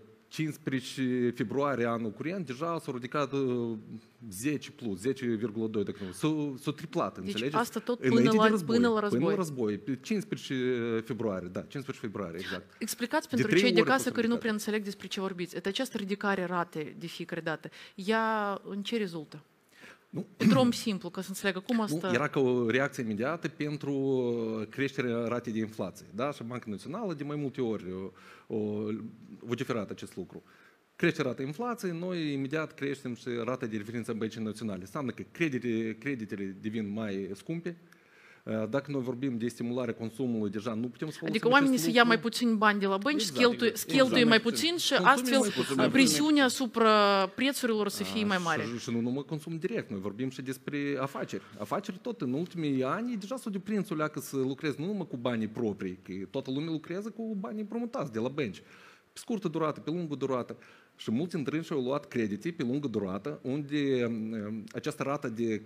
15 februarie anul curent deja s-a ridicat 10 plus, 10,2, dacă nu, s-a triplat, deci înțelegeți? asta tot până la război. Până la război, 15 februarie, da, 15 februarie, exact. Explicați pentru cei de casă care nu prea înțeleg despre ce vorbiți. Această ridicare rate de fiecare dată, ea în ce rezultă? Nu. Pentru om simplu, ca să înțeleagă cum asta... Nu, era ca o reacție imediată pentru creșterea ratei de inflație. Da? Și Banca Națională de mai multe ori a vociferat acest lucru. Crește rata inflației, noi imediat creștem și rata de referință a Băncii Naționale. Înseamnă că creditele devin mai scumpe. Dacă noi vorbim de stimularea consumului, deja nu putem să folosim. Adică oamenii să ia mai puțin bani de la bănci, cheltuie mai puțin și astfel presiunea asupra prețurilor să fie mai mare. Și nu numai consum direct, noi vorbim și despre afaceri. Afaceri tot în ultimii ani deja s-au deprins o leacă să lucreze nu numai cu banii proprii, că toată lumea lucrează cu banii împrumutați de la bănci. Pe scurtă durată, pe lungă durată. Și mulți dintre ei au luat credite pe lungă durată, unde această rată de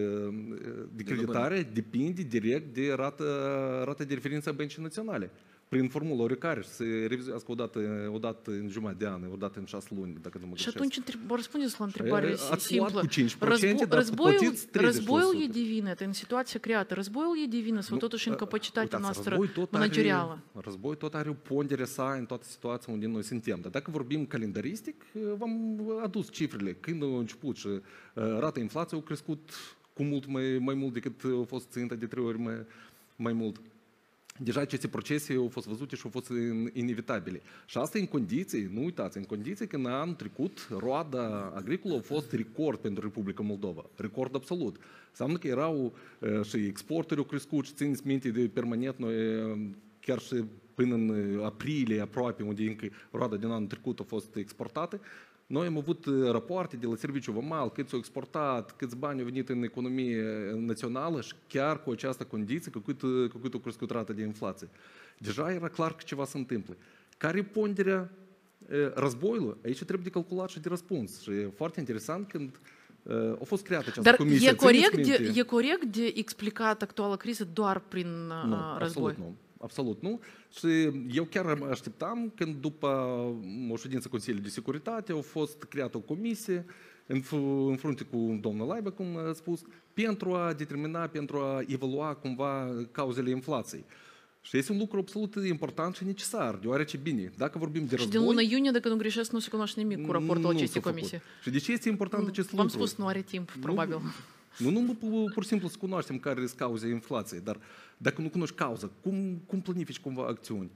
creditare depinde direct de rata de referință a Băncii Naționale. Prin formulă oricare și se revizuiască odată în jumătate de an, odată în 6 luni, dacă nu mă greșesc. Și atunci răspundeți la întrebare simplă. Cu 5%, războiul e de vină în situația creată. Războiul e de vină sau totuși în capacitatea noastră managerială. Războiul tot are o pondere sa în toată situația unde noi suntem. Dar dacă vorbim calendaristic, v-am adus cifrele. Când a început și rata inflației a crescut cu mult mai mult decât a fost țintă de 3 ori mai mult. Deja aceste procese au fost văzute și au fost inevitabile. Și asta în condiții, nu uitați, în condiții că în anul trecut roada agricolă a fost record pentru Republica Moldova. Record absolut. Înseamnă că erau și exporturi au crescut și țineți minte de permanent noi chiar și până în aprilie aproape, unde încă roada din anul trecut a fost exportată. Noi am avut rapoarte de la Serviciul Vamal, cât s-au exportat, câți bani au venit în economie națională și chiar cu această condiție, cu cât a crescut rata de inflație. Deja era clar că ceva se întâmplă. Care e ponderea războiului? Aici trebuie de calculat și de răspuns. Și e foarte interesant când a fost creată această comisie. E corect de explicat actuala criză doar prin război? Absolut nu. Absolut nu. Și eu chiar așteptam când după o ședință Consiliului de Securitate a fost creată o comisie în frunte cu domnul Laiba, cum a spus, pentru a determina, pentru a evalua cumva cauzele inflației. Și este un lucru absolut important și necesar, deoarece bine, dacă vorbim de război... Și din luna iunie, dacă nu greșesc, nu se cunoaște nimic cu raportul acestei comisii. Și de ce este important acest lucru? V-am spus, nu are timp, probabil. Nu pur și simplu să cunoaștem care sunt cauzele inflației, dar dacă nu cunoști cauza, cum planifici cumva acțiuni?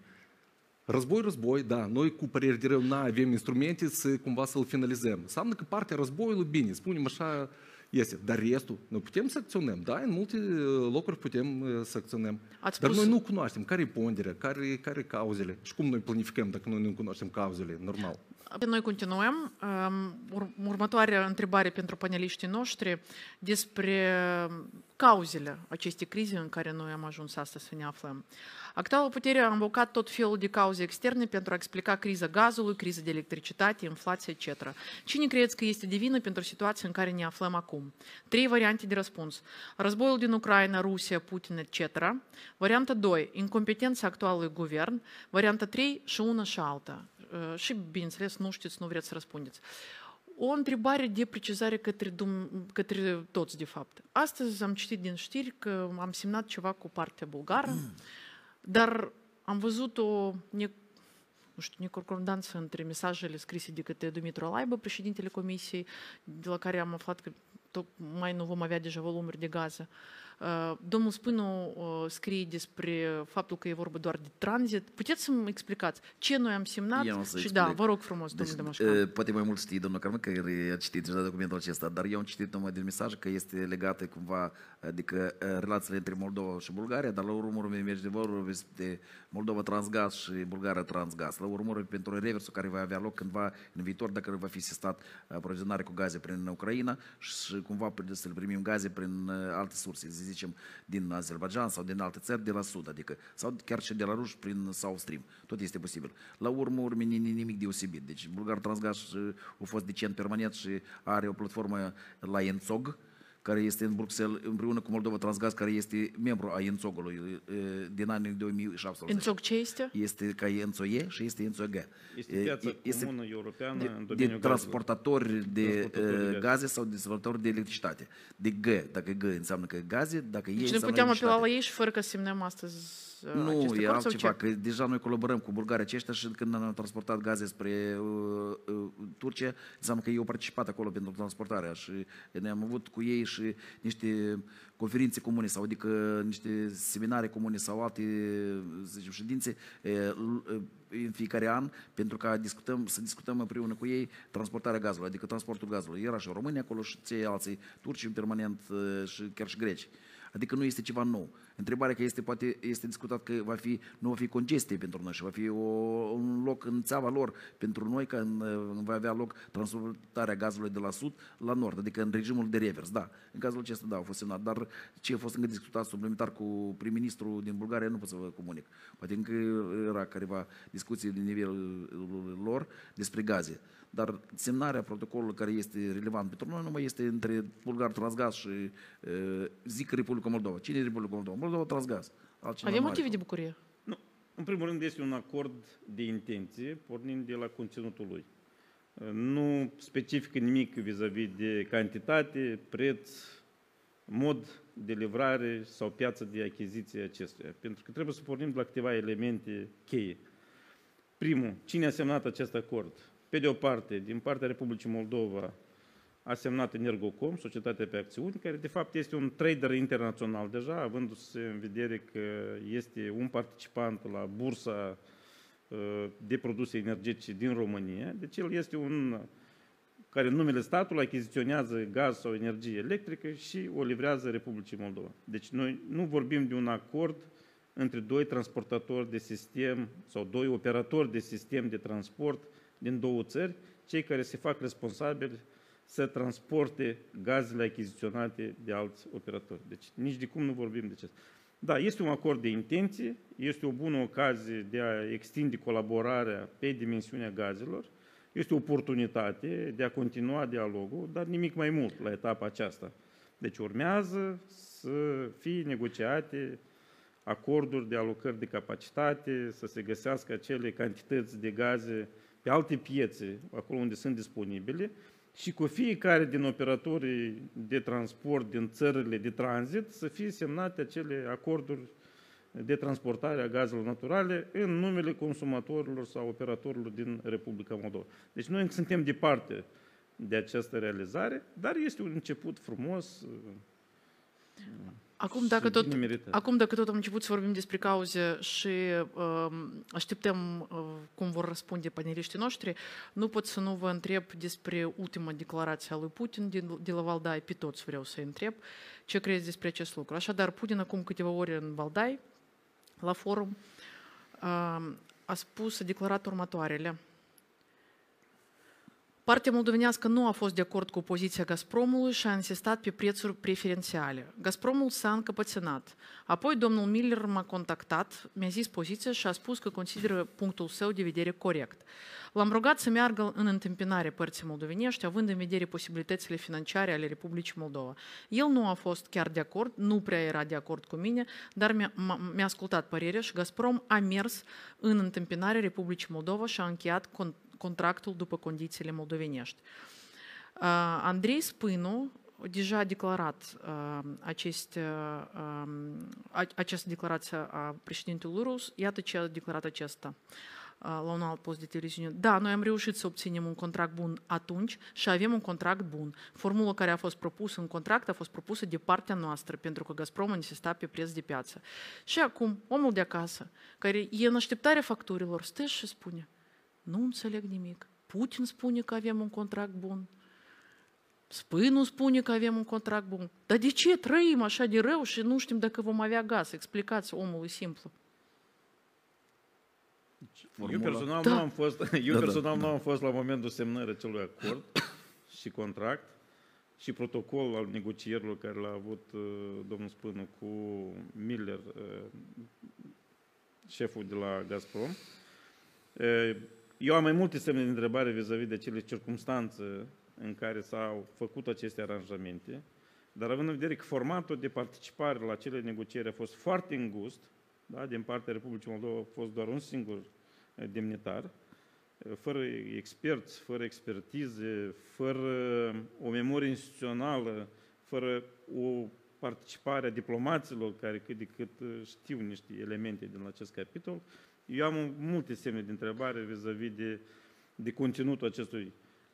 Război, da, noi cu păreri de rău nu avem instrumente să cumva să-l finalizăm. Înseamnă că partea războiului, bine, spunem așa, este. Dar restul, noi putem să acționăm, da, în multe locuri putem să acționăm. Dar noi nu cunoaștem care e ponderea, care cauzele și cum noi planificăm dacă noi nu cunoaștem cauzele, normal. Noi continuăm. Următoarea întrebare pentru paneliștii noștri despre cauzele acestei crize în care noi am ajuns astăzi să ne aflăm. Actuala putere a invocat tot felul de cauze externe pentru a explica criza gazului, criza de electricitate, inflație, etc. Cine credeți că este de vină pentru situația în care ne aflăm acum? 3 variante de răspuns. Războiul din Ucraina, Rusia, Putin, etc. Varianta 2. Incompetența actualului guvern. Varianta 3. Și una și alta. Și, bineînțeles, nu știți, nu vreți să răspundeți. O întrebare de precizare către toți, de fapt. Astăzi am citit din știri că am semnat ceva cu partea bulgară, dar am văzut nu știu, neconcordanță între mesajele scrise de către Dumitru Alaibă, președintele Comisiei, de la care am aflat că tocmai nu vom avea deja volumuri de gaze. Domnul Spânu scrie despre faptul că e vorba doar de tranzit. Puteți să-mi explicați ce noi am semnat? Și da, vă rog frumos, domnul Dămășcan. Poate mai mult știi, domnul Carmen, că a citit deja documentul acesta, dar eu am citit numai din mesaj că este legată cumva, adică relațiile între Moldova și Bulgaria, dar la urmă merge de vorba este Moldova Transgaz și Bulgaria Transgaz. La urmă pentru reversul care va avea loc cândva în viitor, dacă va fi sistat aprovizionare cu gaze prin Ucraina și cumva să le primim gaze prin alte surse, să zicem din Azerbaijan sau din alte țări de la sud, adică sau chiar și de la ruși prin South Stream. Tot este posibil. La urmă nimic deosebit. Deci Bulgar Transgaz a fost decent permanent și are o platformă la ENTSOG, care este în Bruxelles, împreună cu Moldova Transgaz, care este membru a ENTSOG-ului din anii 2017. ENTSOG ce este? Este ca ENTSOE și este ENTSOG. Este piața comună europeană în domeniul de transportatori de gaze sau transportatori de electricitate. De G, dacă G înseamnă că gaze, dacă E deci înseamnă puteam apela la ei și fără că semnăm astăzi nu, e altceva, că deja noi colaborăm cu Bulgaria aceștia și când am transportat gaze spre Turcia, înseamnă că ei au participat acolo pentru transportarea și ne-am avut cu ei și niște conferințe comune sau adică niște seminare comune sau alte, să zicem, ședințe în fiecare an pentru ca să discutăm împreună cu ei transportarea gazului, adică transportul gazului. Era și România acolo și alții turci permanent și chiar și greci. Adică nu este ceva nou. Întrebarea că poate este discutat că nu va fi congestie pentru noi și va fi un loc în țeava lor pentru noi, că va avea loc transportarea gazului de la sud la nord, adică în regimul de revers. Da, în cazul acesta, da, a fost semnat, dar ce a fost încă discutat suplimentar cu prim-ministru din Bulgaria, nu pot să vă comunic. Poate încă era careva discuții de nivelul lor despre gaze. Dar semnarea protocolului care este relevant pentru noi nu mai este între Bulgar Transgaz și zic Republica Moldova. Cine e Republica Moldova? Moldova Transgaz. Avem motive de bucurie? Nu. În primul rând este un acord de intenție, pornind de la conținutul lui. Nu specifică nimic vis-a-vis de cantitate, preț, mod de livrare sau piață de achiziție acestuia. Pentru că trebuie să pornim de la câteva elemente cheie. Primul, cine a semnat acest acord? Pe de o parte, din partea Republicii Moldova, a semnat Energocom, societatea pe acțiuni, care de fapt este un trader internațional deja, avându-se în vedere că este un participant la bursa de produse energetice din România. Deci el este un care în numele statului achiziționează gaz sau energie electrică și o livrează Republicii Moldova. Deci noi nu vorbim de un acord între doi transportatori de sistem sau doi operatori de sistem de transport din două țări, cei care se fac responsabili să transporte gazele achiziționate de alți operatori. Deci nici de cum nu vorbim de acest. Da, este un acord de intenție, este o bună ocazie de a extinde colaborarea pe dimensiunea gazelor, este o oportunitate de a continua dialogul, dar nimic mai mult la etapa aceasta. Deci urmează să fie negociate acorduri de alocări de capacitate, să se găsească acele cantități de gaze pe alte piețe, acolo unde sunt disponibile, și cu fiecare din operatorii de transport din țările de tranzit să fie semnate acele acorduri de transportare a gazelor naturale în numele consumatorilor sau operatorilor din Republica Moldova. Deci noi suntem departe de această realizare, dar este un început frumos. Acum, dacă tot am început să vorbim despre cauze și așteptăm cum vor răspunde paneliștii noștri, nu pot să nu vă întreb despre ultima declarație a lui Putin de la Valdai. Pe toți vreau să-i întreb ce crezi despre acest lucru. Așadar, Putin acum câteva ore în Valdai, la forum, a declarat următoarele. Partea moldovenească nu a fost de acord cu poziția Gazpromului și a insistat pe prețuri preferențiale. Gazpromul s-a încăpățânat. Apoi domnul Miller m-a contactat, mi-a zis poziția și a spus că consideră punctul său de vedere corect. L-am rugat să meargă în întâmpinare părții moldovenești, având în vedere posibilitățile financiare ale Republicii Moldova. El nu a fost chiar de acord, nu prea era de acord cu mine, dar mi-a ascultat părerea și Gazprom a mers în întâmpinare Republicii Moldova și a încheiat contractul după condițiile moldovenești. Andrei Spânu deja a declarat această declarație a președintelui rus. Iată ce a declarat acesta. la un alt post de televiziune. Da, noi am reușit să obținem un contract bun atunci și avem un contract bun. Formula care a fost propusă în contract a fost propusă de partea noastră, pentru că Gazprom insista pe preț de piață. Și acum, omul de acasă, care e în așteptarea facturilor, stă și spune, nu înțeleg nimic. Putin spune că avem un contract bun. Spânu spune că avem un contract bun. Dar de ce trăim așa de rău și nu știm dacă vom avea gaz? Explicați omului simplu. Eu personal, nu am fost la momentul semnării acelui acord și contract și protocol al negocierilor care l-a avut domnul Spânu cu Miller, șeful de la Gazprom. Eu am mai multe semne de întrebare vis-a-vis de acele circumstanțe în care s-au făcut aceste aranjamente, dar având în vedere că formatul de participare la acele negocieri a fost foarte îngust, da, din partea Republicii Moldova a fost doar un singur demnitar, fără experți, fără expertize, fără o memorie instituțională, fără o participare a diplomaților care cât de cât știu niște elemente din acest capitol, eu am multe semne de întrebare vis-a-vis de conținutul acestui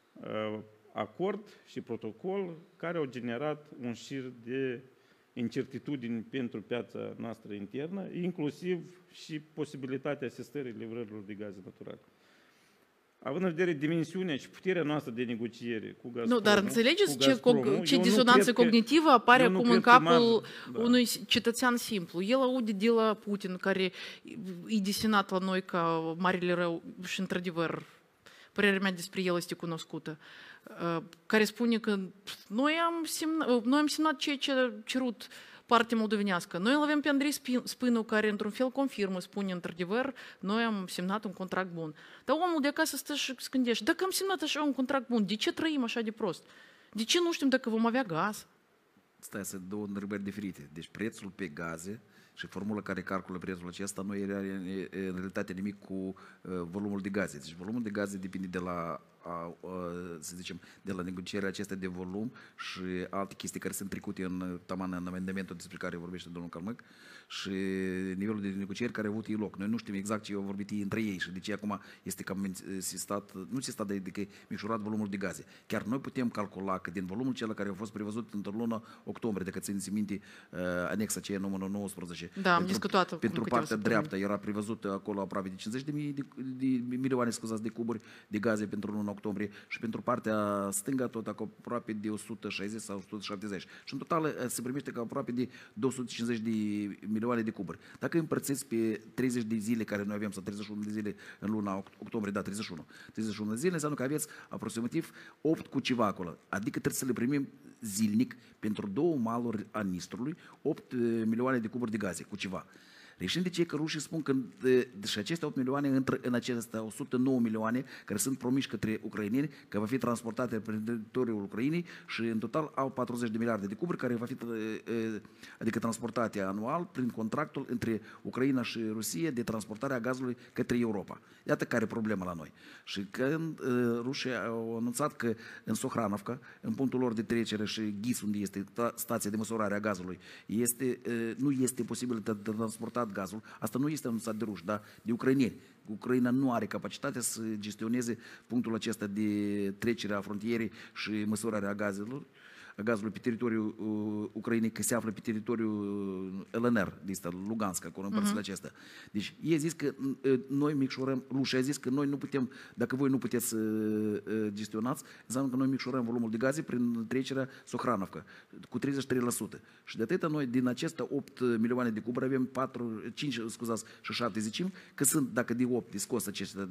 acord și protocol care au generat un șir de incertitudini pentru piața noastră internă, inclusiv și posibilitatea asistării livrărilor de gaze naturale. Având în vedere dimensiunea și puterea noastră de negociere cu Gazprom. Nu, dar înțelegeți ce disonanță cognitivă apare acum în capul unui cetățean simplu? El aude de la Putin, care e desenat la noi ca marele rău și, într-adevăr, părerea mea despre el este cunoscută, care spune că noi am semnat ceea ce a cerut partea moldovenească. Noi îl avem pe Andrei Spânu, care într-un fel confirmă, spune într-adevăr, noi am semnat un contract bun. Dar omul de acasă stă și gândește, dacă am semnat așa un contract bun, de ce trăim așa de prost? De ce nu știm dacă vom avea gaz? Stai, sunt două întrebări diferite. Deci prețul pe gaze și formula care calculă prețul acesta nu are în realitate nimic cu volumul de gaze. Deci volumul de gaze depinde de la să zicem, de la negocierea acestea de volum și alte chestii care sunt trecute în amendamentul despre care vorbește domnul Calmăc și nivelul de negocieri care a avut ei loc. Noi nu știm exact ce au vorbit ei între ei și de ce acum este cam sistat, de că e micșorat volumul de gaze. Chiar noi putem calcula că din volumul acela care a fost prevăzut într-o lună octombrie, dacă țineți minte anexa aceea numărul 19. Da, am discutat pentru partea dreaptă era prevăzut acolo aproape de 50 de milioane, de cuburi de gaze pentru luna octombrie și pentru partea stângă tot aproape de 160 sau 170. Și în total se primește ca aproape de 250 de milioane de cuburi. Dacă împărțiți pe 30 de zile care noi avem, sau 31 de zile în luna octombrie, da, 31 de zile, înseamnă că aveți aproximativ 8 cu ceva acolo. Adică trebuie să le primim zilnic pentru două maluri a Nistrului 8 milioane de cuburi de gaze cu ceva. Reșind de ce că rușii spun că și aceste 8 milioane intră în acestea 109 milioane care sunt promiși către ucraineni, că va fi transportate pe teritoriul Ucrainei și în total au 40 de miliarde de cuburi care va fi adică transportate anual prin contractul între Ucraina și Rusia de transportarea gazului către Europa. Iată care e problema la noi. Și când rușii au anunțat că în Sohranovka, în punctul lor de trecere și Ghis, unde este stația de măsurare a gazului, nu este posibil de transportat gazul, asta nu este anunțat de ruși, dar de ucraineni. Ucraina nu are capacitatea să gestioneze punctul acesta de trecere a frontierei și măsurarea gazului pe teritoriul Ucrainei, că se află pe teritoriul LNR, Lugansk, acolo în părțile acestea. Deci ei zis că noi micșorăm, rușii a zis că noi nu putem, dacă voi nu puteți să gestionați, înseamnă că noi micșorăm volumul de gaze prin trecerea Sohranovka cu 33%. Și de atâta noi din aceste 8 milioane de cuburi avem 5 și 7 zicim, că sunt, dacă de 8 scos acestea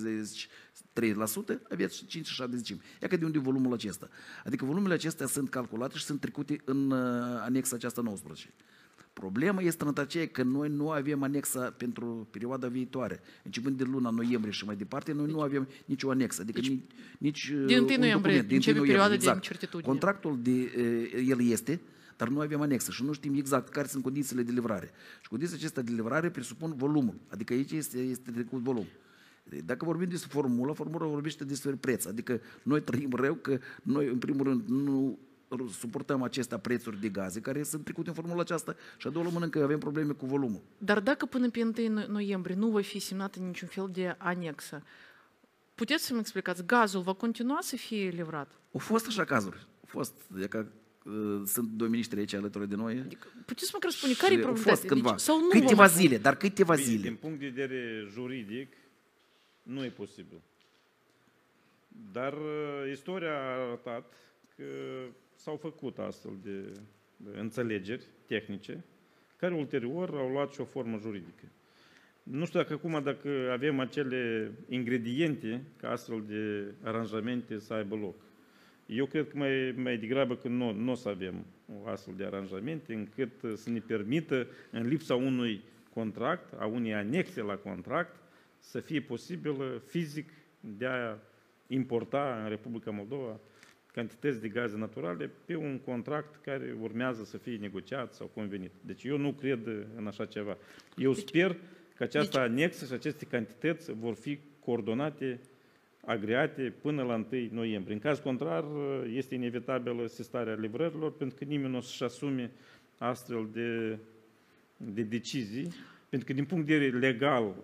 33%, aveți 5 și 7 zicim. Ia că de unde e volumul acesta? Adică volumele acestea sunt calculate și sunt trecute în anexa aceasta 19. Problema este în aceea că noi nu avem anexa pentru perioada viitoare. Începând de luna noiembrie și mai departe, noi nu avem nicio anexă. Adică nici din 1 noiembrie începe perioada de incertitudine. Contractul el este, dar nu avem anexă și nu știm exact care sunt condițiile de livrare. Și condițiile acestea de livrare presupun volumul. Adică aici este trecut volum. Dacă vorbim despre formula vorbește despre preț. Adică noi trăim rău că noi, în primul rând, nu suportăm aceste prețuri de gaze care sunt trecute în formula aceasta și a doua mână că avem probleme cu volumul. Dar dacă până pe 1 noiembrie nu va fi semnată niciun fel de anexă, puteți să-mi explicați, gazul va continua să fie livrat? Au fost așa cazuri. Au fost, sunt doi miniștri aici alături de noi. Adică, puteți să mă răspunde, care e probabilitatea? Cândva. Deci, sau nu câteva zile, dar câteva Bine, zile. din punct de vedere juridic, nu e posibil. Dar istoria a arătat că s-au făcut astfel de înțelegeri tehnice, care ulterior au luat și o formă juridică. Nu știu dacă avem acele ingrediente ca astfel de aranjamente să aibă loc. Eu cred că mai degrabă că nu o să avem o astfel de aranjamente încât să ne permită, în lipsa unui contract, a unei anexe la contract, să fie posibil fizic de a importa în Republica Moldova cantități de gaze naturale pe un contract care urmează să fie negociat sau convenit. Deci eu nu cred în așa ceva. Eu sper că această anexă și aceste cantități vor fi coordonate, agreate până la 1 noiembrie. În caz contrar, este inevitabilă sistarea livrărilor, pentru că nimeni nu o să-și asume astfel de decizii, pentru că din punct de vedere legal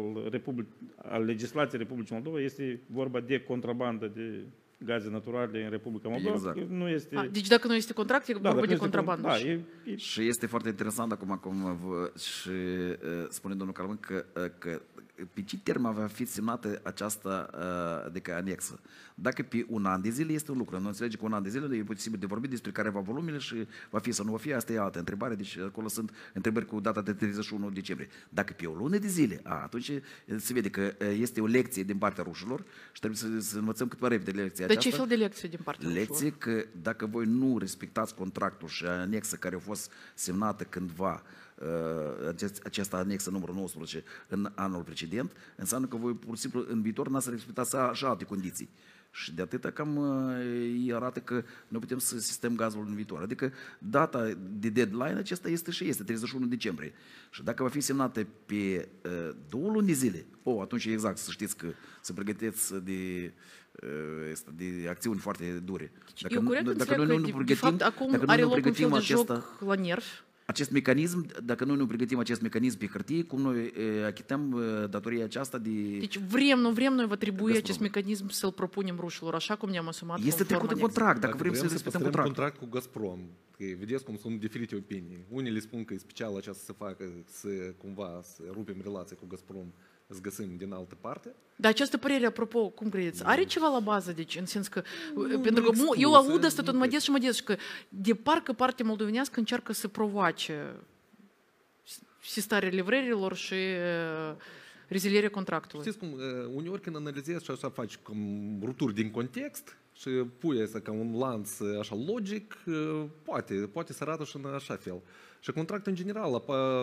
al legislației Republicii Moldova este vorba de contrabandă de gaze naturale în Republica Moldova. Exact. Nu este... Deci dacă nu este contract, e vorba de contrabandă. Și este foarte interesant acum și spune domnul Carmen că pe ce termen va fi semnată această adică anexă. Dacă pe un an de zile este un lucru, nu înțelege că un an de zile e posibil de vorbit despre care va volumele și va fi sau nu va fi, asta e altă întrebare, deci acolo sunt întrebări cu data de 31 decembrie. Dacă pe o lună de zile, atunci se vede că este o lecție din partea rușilor și trebuie să învățăm cât mai repede lecția aceasta. De ce fel de lecție din partea rușilor? Lecție că dacă voi nu respectați contractul și anexa care a fost semnată cândva, această anexă numărul 19 în anul precedent, înseamnă că voi pur și simplu în viitor n-ați respectat și alte condiții. Și de atâta cam îi arată că noi putem să sistem gazul în viitor. Adică data de deadline acesta este 31 decembrie. Și dacă va fi semnată pe 2 luni de zile, atunci exact să știți că să pregătiți de acțiuni foarte dure. Eu corect înțeleg că, de fapt, acum are loc un fel de joc la nervi. Acest mecanism, dacă noi nu pregătim acest mecanism pe hârtie, cum noi achităm datoria aceasta de... Deci nu vrem, noi va trebui acest mecanism să-l propunem rușilor, așa cum ne-am asumat. Este trecut în contract, dacă vrem să respectăm contract cu Gazprom. Că vedeți cum sunt diferite opinii. Unii spun că e special aceasta să facă, să cumva să rupem relația cu Gazprom, să găsim din altă parte. Dar această părere, apropo, cum credeți, are ceva la bază? Deci, în sens că, pentru că eu aud asta tot mă des, că de parcă partea moldovenească încearcă să provoace sistarea livrărilor și rezilierea contractului. Știți cum, uneori când analizezi și așa faci rupturi din context și pui asta ca un lanț așa logic, poate să arată și în așa fel. Și contractul în general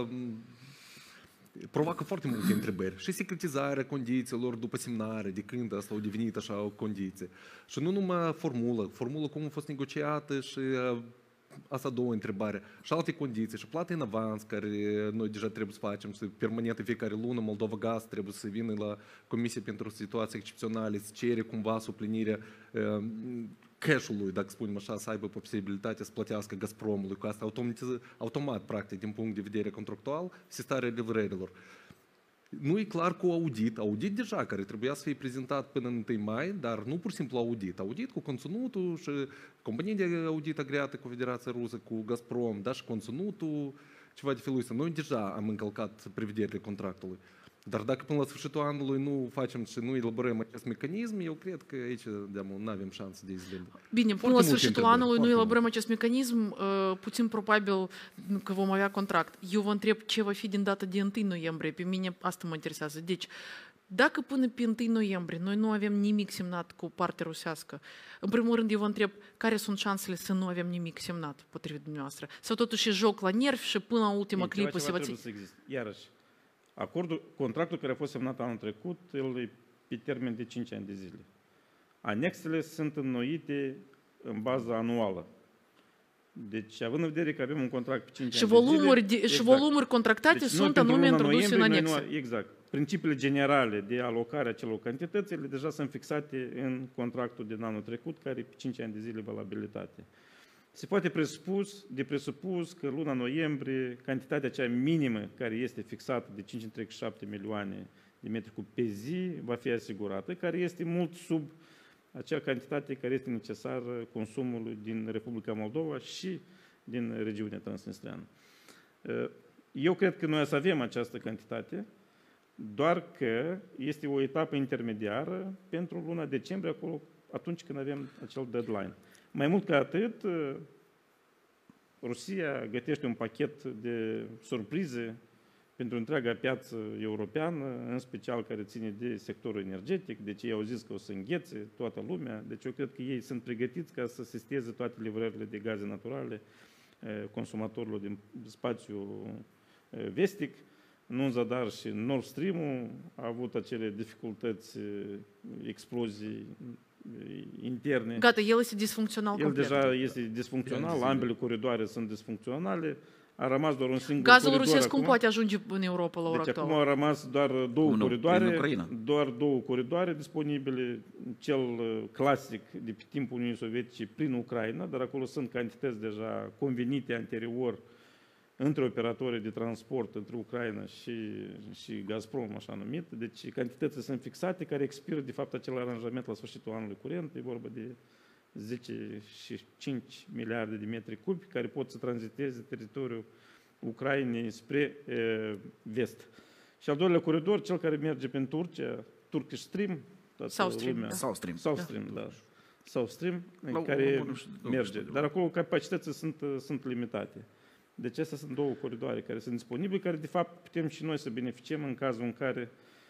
provoacă foarte multe întrebări. Și secretizarea condițiilor după semnare, de când asta a devenit așa o condiție. Și nu numai formula cum a fost negociată și asta două întrebare. Și alte condiții, și plată în avans, care noi deja trebuie să facem, și permanent în fiecare lună Moldova Gaz trebuie să vină la Comisia pentru Situații Excepționale, să cere cumva suplinirea cash-ului, dacă spunem așa, să aibă posibilitatea să plătească Gazpromului, cu asta automat, practic, din punct de vedere contractual, sistarea livrărilor. Nu e clar cu audit deja, care trebuia să fie prezentat până în 1 mai, dar nu pur și simplu audit cu conținutul și compania de audit agreată cu Federația Rusă, cu Gazprom, dar și conținutul, ceva de felul ăsta. Noi deja am încălcat prevederile contractului. Dar dacă până la sfârșitul anului nu facem și nu elaborăm acest mecanism, eu cred că aici nu avem șanse de izbândă. Bine, până la sfârșitul anului nu elaborăm acest mecanism, puțin probabil că vom avea contract. Eu vă întreb ce va fi din data de 1 noiembrie, pe mine asta mă interesează. Deci, dacă până pe 1 noiembrie noi nu avem nimic semnat cu partea rusească, în primul rând eu vă întreb care sunt șansele să nu avem nimic semnat potrivit dumneavoastră? Sau totuși e joc la nervi și până la ultima clipă se va ține? Iarăși, contractul care a fost semnat anul trecut, el e pe termen de 5 ani de zile. Anexele sunt înnoite în bază anuală. Deci, având în vedere că avem un contract pe 5 ani de zile... Și volumuri contractate sunt anume introduse în anexe. Exact. Principiile generale de alocare a celor cantități, deja sunt fixate în contractul din anul trecut, care are pe 5 ani de zile valabilitate. Se poate presupus că luna noiembrie, cantitatea cea minimă care este fixată de 5,7 milioane de metri cub pe zi va fi asigurată, care este mult sub acea cantitate care este necesară consumului din Republica Moldova și din regiunea transnistreană. Eu cred că noi o să avem această cantitate, doar că este o etapă intermediară pentru luna decembrie, acolo, atunci când avem acel deadline. Mai mult ca atât, Rusia gătește un pachet de surprize pentru întreaga piață europeană, în special care ține de sectorul energetic, deci ei au zis că o să înghețe toată lumea, deci eu cred că ei sunt pregătiți ca să sisteze toate livrările de gaze naturale consumatorilor din spațiul vestic. Nu în zadar și Nord Stream-ul a avut acele dificultăți, explozii interne. Gata, el este disfuncțional El complet. deja este disfuncțional, ambele coridoare sunt disfuncționale, a rămas doar un singur Gazul coridor rusesc cum acum. poate ajunge în Europa la ora Deci actuală? acum au rămas doar Ucraina. două coridoare disponibile, cel clasic de pe timpul Uniunii Sovietice prin Ucraina, dar acolo sunt cantități deja convenite anterior între operatorii de transport, între Ucraina și Gazprom, așa numit. Deci cantitățile sunt fixate, care expiră de fapt acel aranjament la sfârșitul anului curent. E vorba de 10,5 miliarde de metri cubi care pot să tranziteze teritoriul Ucrainei spre vest. Și al doilea coridor, cel care merge prin Turcia, Turkish Stream, South Stream, da. South Stream, care merge. Dar acolo capacitățile sunt limitate. Deci astea sunt două coridoare care sunt disponibile, care de fapt putem și noi să beneficiem în cazul în care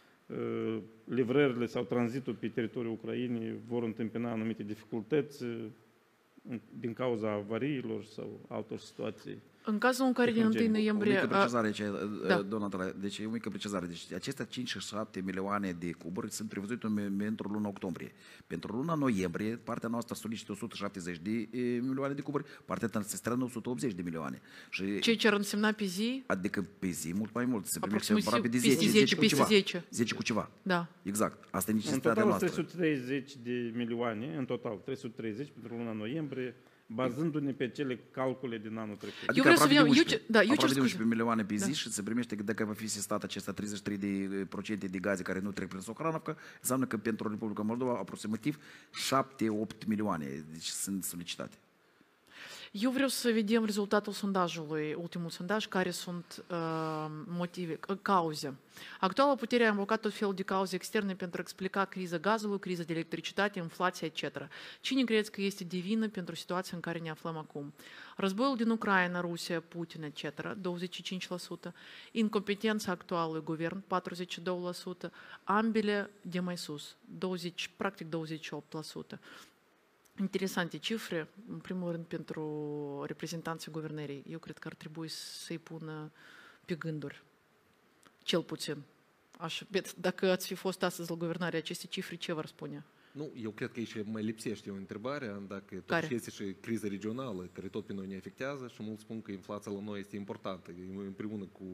livrările sau tranzitul pe teritoriul Ucrainei vor întâmpina anumite dificultăți din cauza avariilor sau altor situații. În cazul în care din 1 noiembrie... O mică precizare aici, doamna Natale, deci e o mică precizare. Deci acestea 5 și 7 milioane de cuburi sunt prevăzute pentru luna octombrie. Pentru luna noiembrie, partea noastră solicită 170 de milioane de cuburi, partea transnistreană 180 de milioane. Și ce ar însemna pe zi? Adică pe zi mult mai mult. Se primește Aproximativ aproape de 10 cu ceva. 10 cu ceva. Da. Exact. Asta e În necesitatea total noastră. 330 de milioane, în total 330 pentru luna noiembrie, bazându-ne pe cele calcule din anul trecut. Adică Eu vreau să aproape vedem, de 11, eu cer aproape de scuze. 11 milioane pe zi și se primește că dacă va fi sistat acesta 33% de gaze care nu trec prin Socranovca, înseamnă că pentru Republica Moldova aproximativ 7-8 milioane deci sunt solicitate. Eu vreau să vedem rezultatul sondajului, ultimul sondaj, care sunt motive, cauze. Actuala putere a invocat tot felul de cauze externe pentru a explica criza gazului, criza de electricitate, inflația, etc. Cine credeți că este de vină pentru situația în care ne aflăm acum? Războiul din Ucraina, Rusia, Putin, etc., 25%, incompetența actualului guvern, 42%, ambele de mai sus, practic 28%. Interesante cifre, în primul rând pentru reprezentanții guvernării. Eu cred că ar trebui să-i pună pe gânduri, cel puțin. Dacă ați fi fost astăzi la guvernare, aceste cifre ce v-ar spune? Nu, eu cred că aici mai lipsește o întrebare, dacă totuși este și criza regională, care tot pe noi ne afectează și mulți spun că inflația la noi este importantă, împreună cu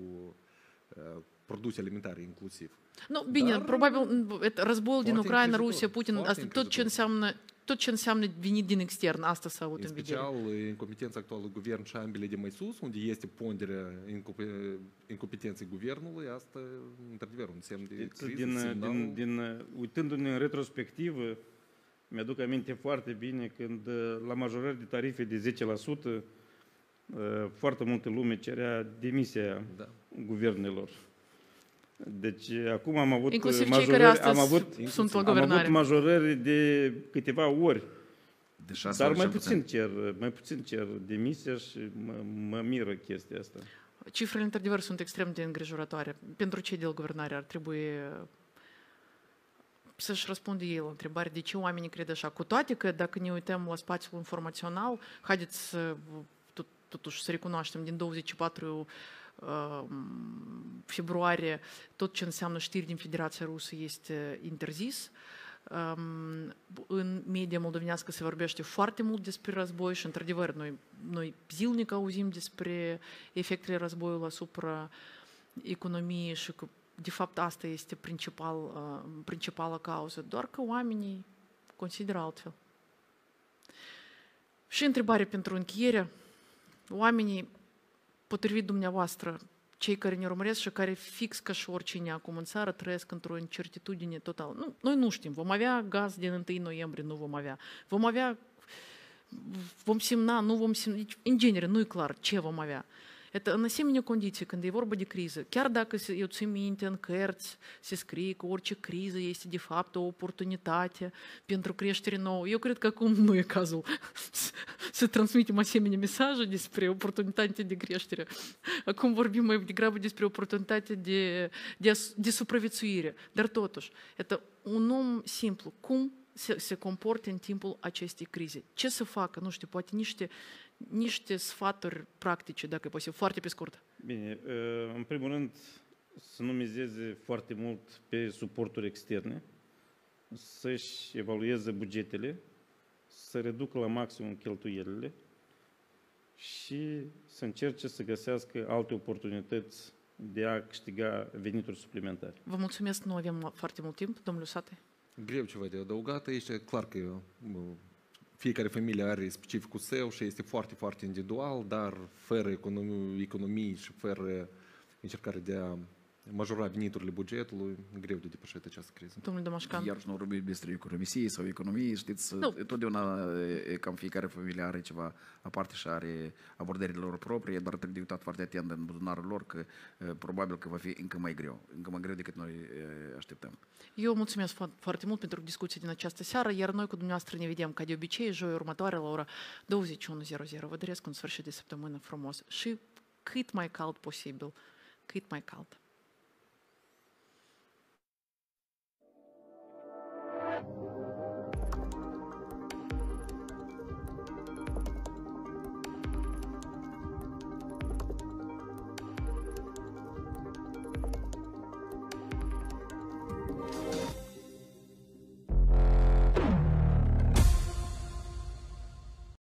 produse alimentare inclusiv. Nu, bine, dar, probabil războiul din Ucraina, Rusia, Putin, asta tot ce înseamnă venit din extern, asta s-a avut în vedere. În special, incompetența actualului guvern și ambele de mai sus, unde este ponderea incompetenței guvernului, asta, într-adevăr, un semn de criză, uitându-ne în retrospectivă, mi-aduc aminte foarte bine când la majorări de tarife de 10%, foarte multă lume cerea demisia guvernelor. Deci acum am avut inclusiv cei care astăzi sunt la guvernare. Am avut majorări de câteva ori. Dar mai puțin cer demisia și mă miră chestia asta. Cifrele, într-adevăr, sunt extrem de îngrijorătoare. Pentru cei de la guvernare ar trebui să-și răspundă ei la întrebare de ce oamenii cred așa. Cu toate că, dacă ne uităm la spațiul informațional, haideți să, totuși să recunoaștem, din 24 februarie, tot ce înseamnă știri din Federația Rusă este interzis. În media moldovenească se vorbește foarte mult despre război și, într-adevăr, noi zilnic auzim despre efectele războiului asupra economiei și că, de fapt, asta este principala cauză, doar că oamenii consideră altfel. Și întrebare pentru încheiere. Oamenii, potrivit dumneavoastră, cei care ne urmăresc și care fix ca și oricine acum în țară trăiesc într-o incertitudine totală. Nu, noi nu știm. Vom avea gaz din 1 noiembrie, nu vom avea. Vom semna, nu vom semna. În genere, nu e clar ce vom avea. Это în asemenea condiții, când e vorba de criză, chiar dacă eu țin minte în cărți, se scrie că orice criză este de fapt o oportunitate pentru creștere nouă. Eu cred că acum nu e cazul să transmitem asemenea mesaje despre oportunitate de creștere. Acum vorbim mai degrabă despre oportunitate de supraviețuire. Dar totuși, это un om simplu, cum se comportă în timpul acestei crize? Ce să facă? Nu știu, poate niște sfaturi practice, dacă e posibil, foarte pe scurt. Bine, în primul rând să nu mizeze foarte mult pe suporturi externe, să-și evalueze bugetele, să reducă la maximum cheltuielile și să încerce să găsească alte oportunități de a câștiga venituri suplimentare. Vă mulțumesc, nu avem foarte mult timp, domnule Usate. Greu ceva de adăugat aici, clar că fiecare familie are specificul său și este foarte, foarte individual, dar fără economii și fără încercare de a majora veniturile bugetului, greu de depășit această criză. Domnule Dămașcan. Iar nu vorbim despre economisie sau economie, știți, totdeauna cam fiecare familie are ceva aparte și are abordările lor proprie, dar trebuie de uitat foarte atent în buzunarul lor că probabil că va fi încă mai greu decât noi așteptăm. Eu mulțumesc foarte mult pentru discuția din această seară, iar noi cu dumneavoastră ne vedem ca de obicei joi următoare la ora 21:00. Vă doresc un sfârșit de săptămână frumos și cât mai cald posibil, cât mai cald.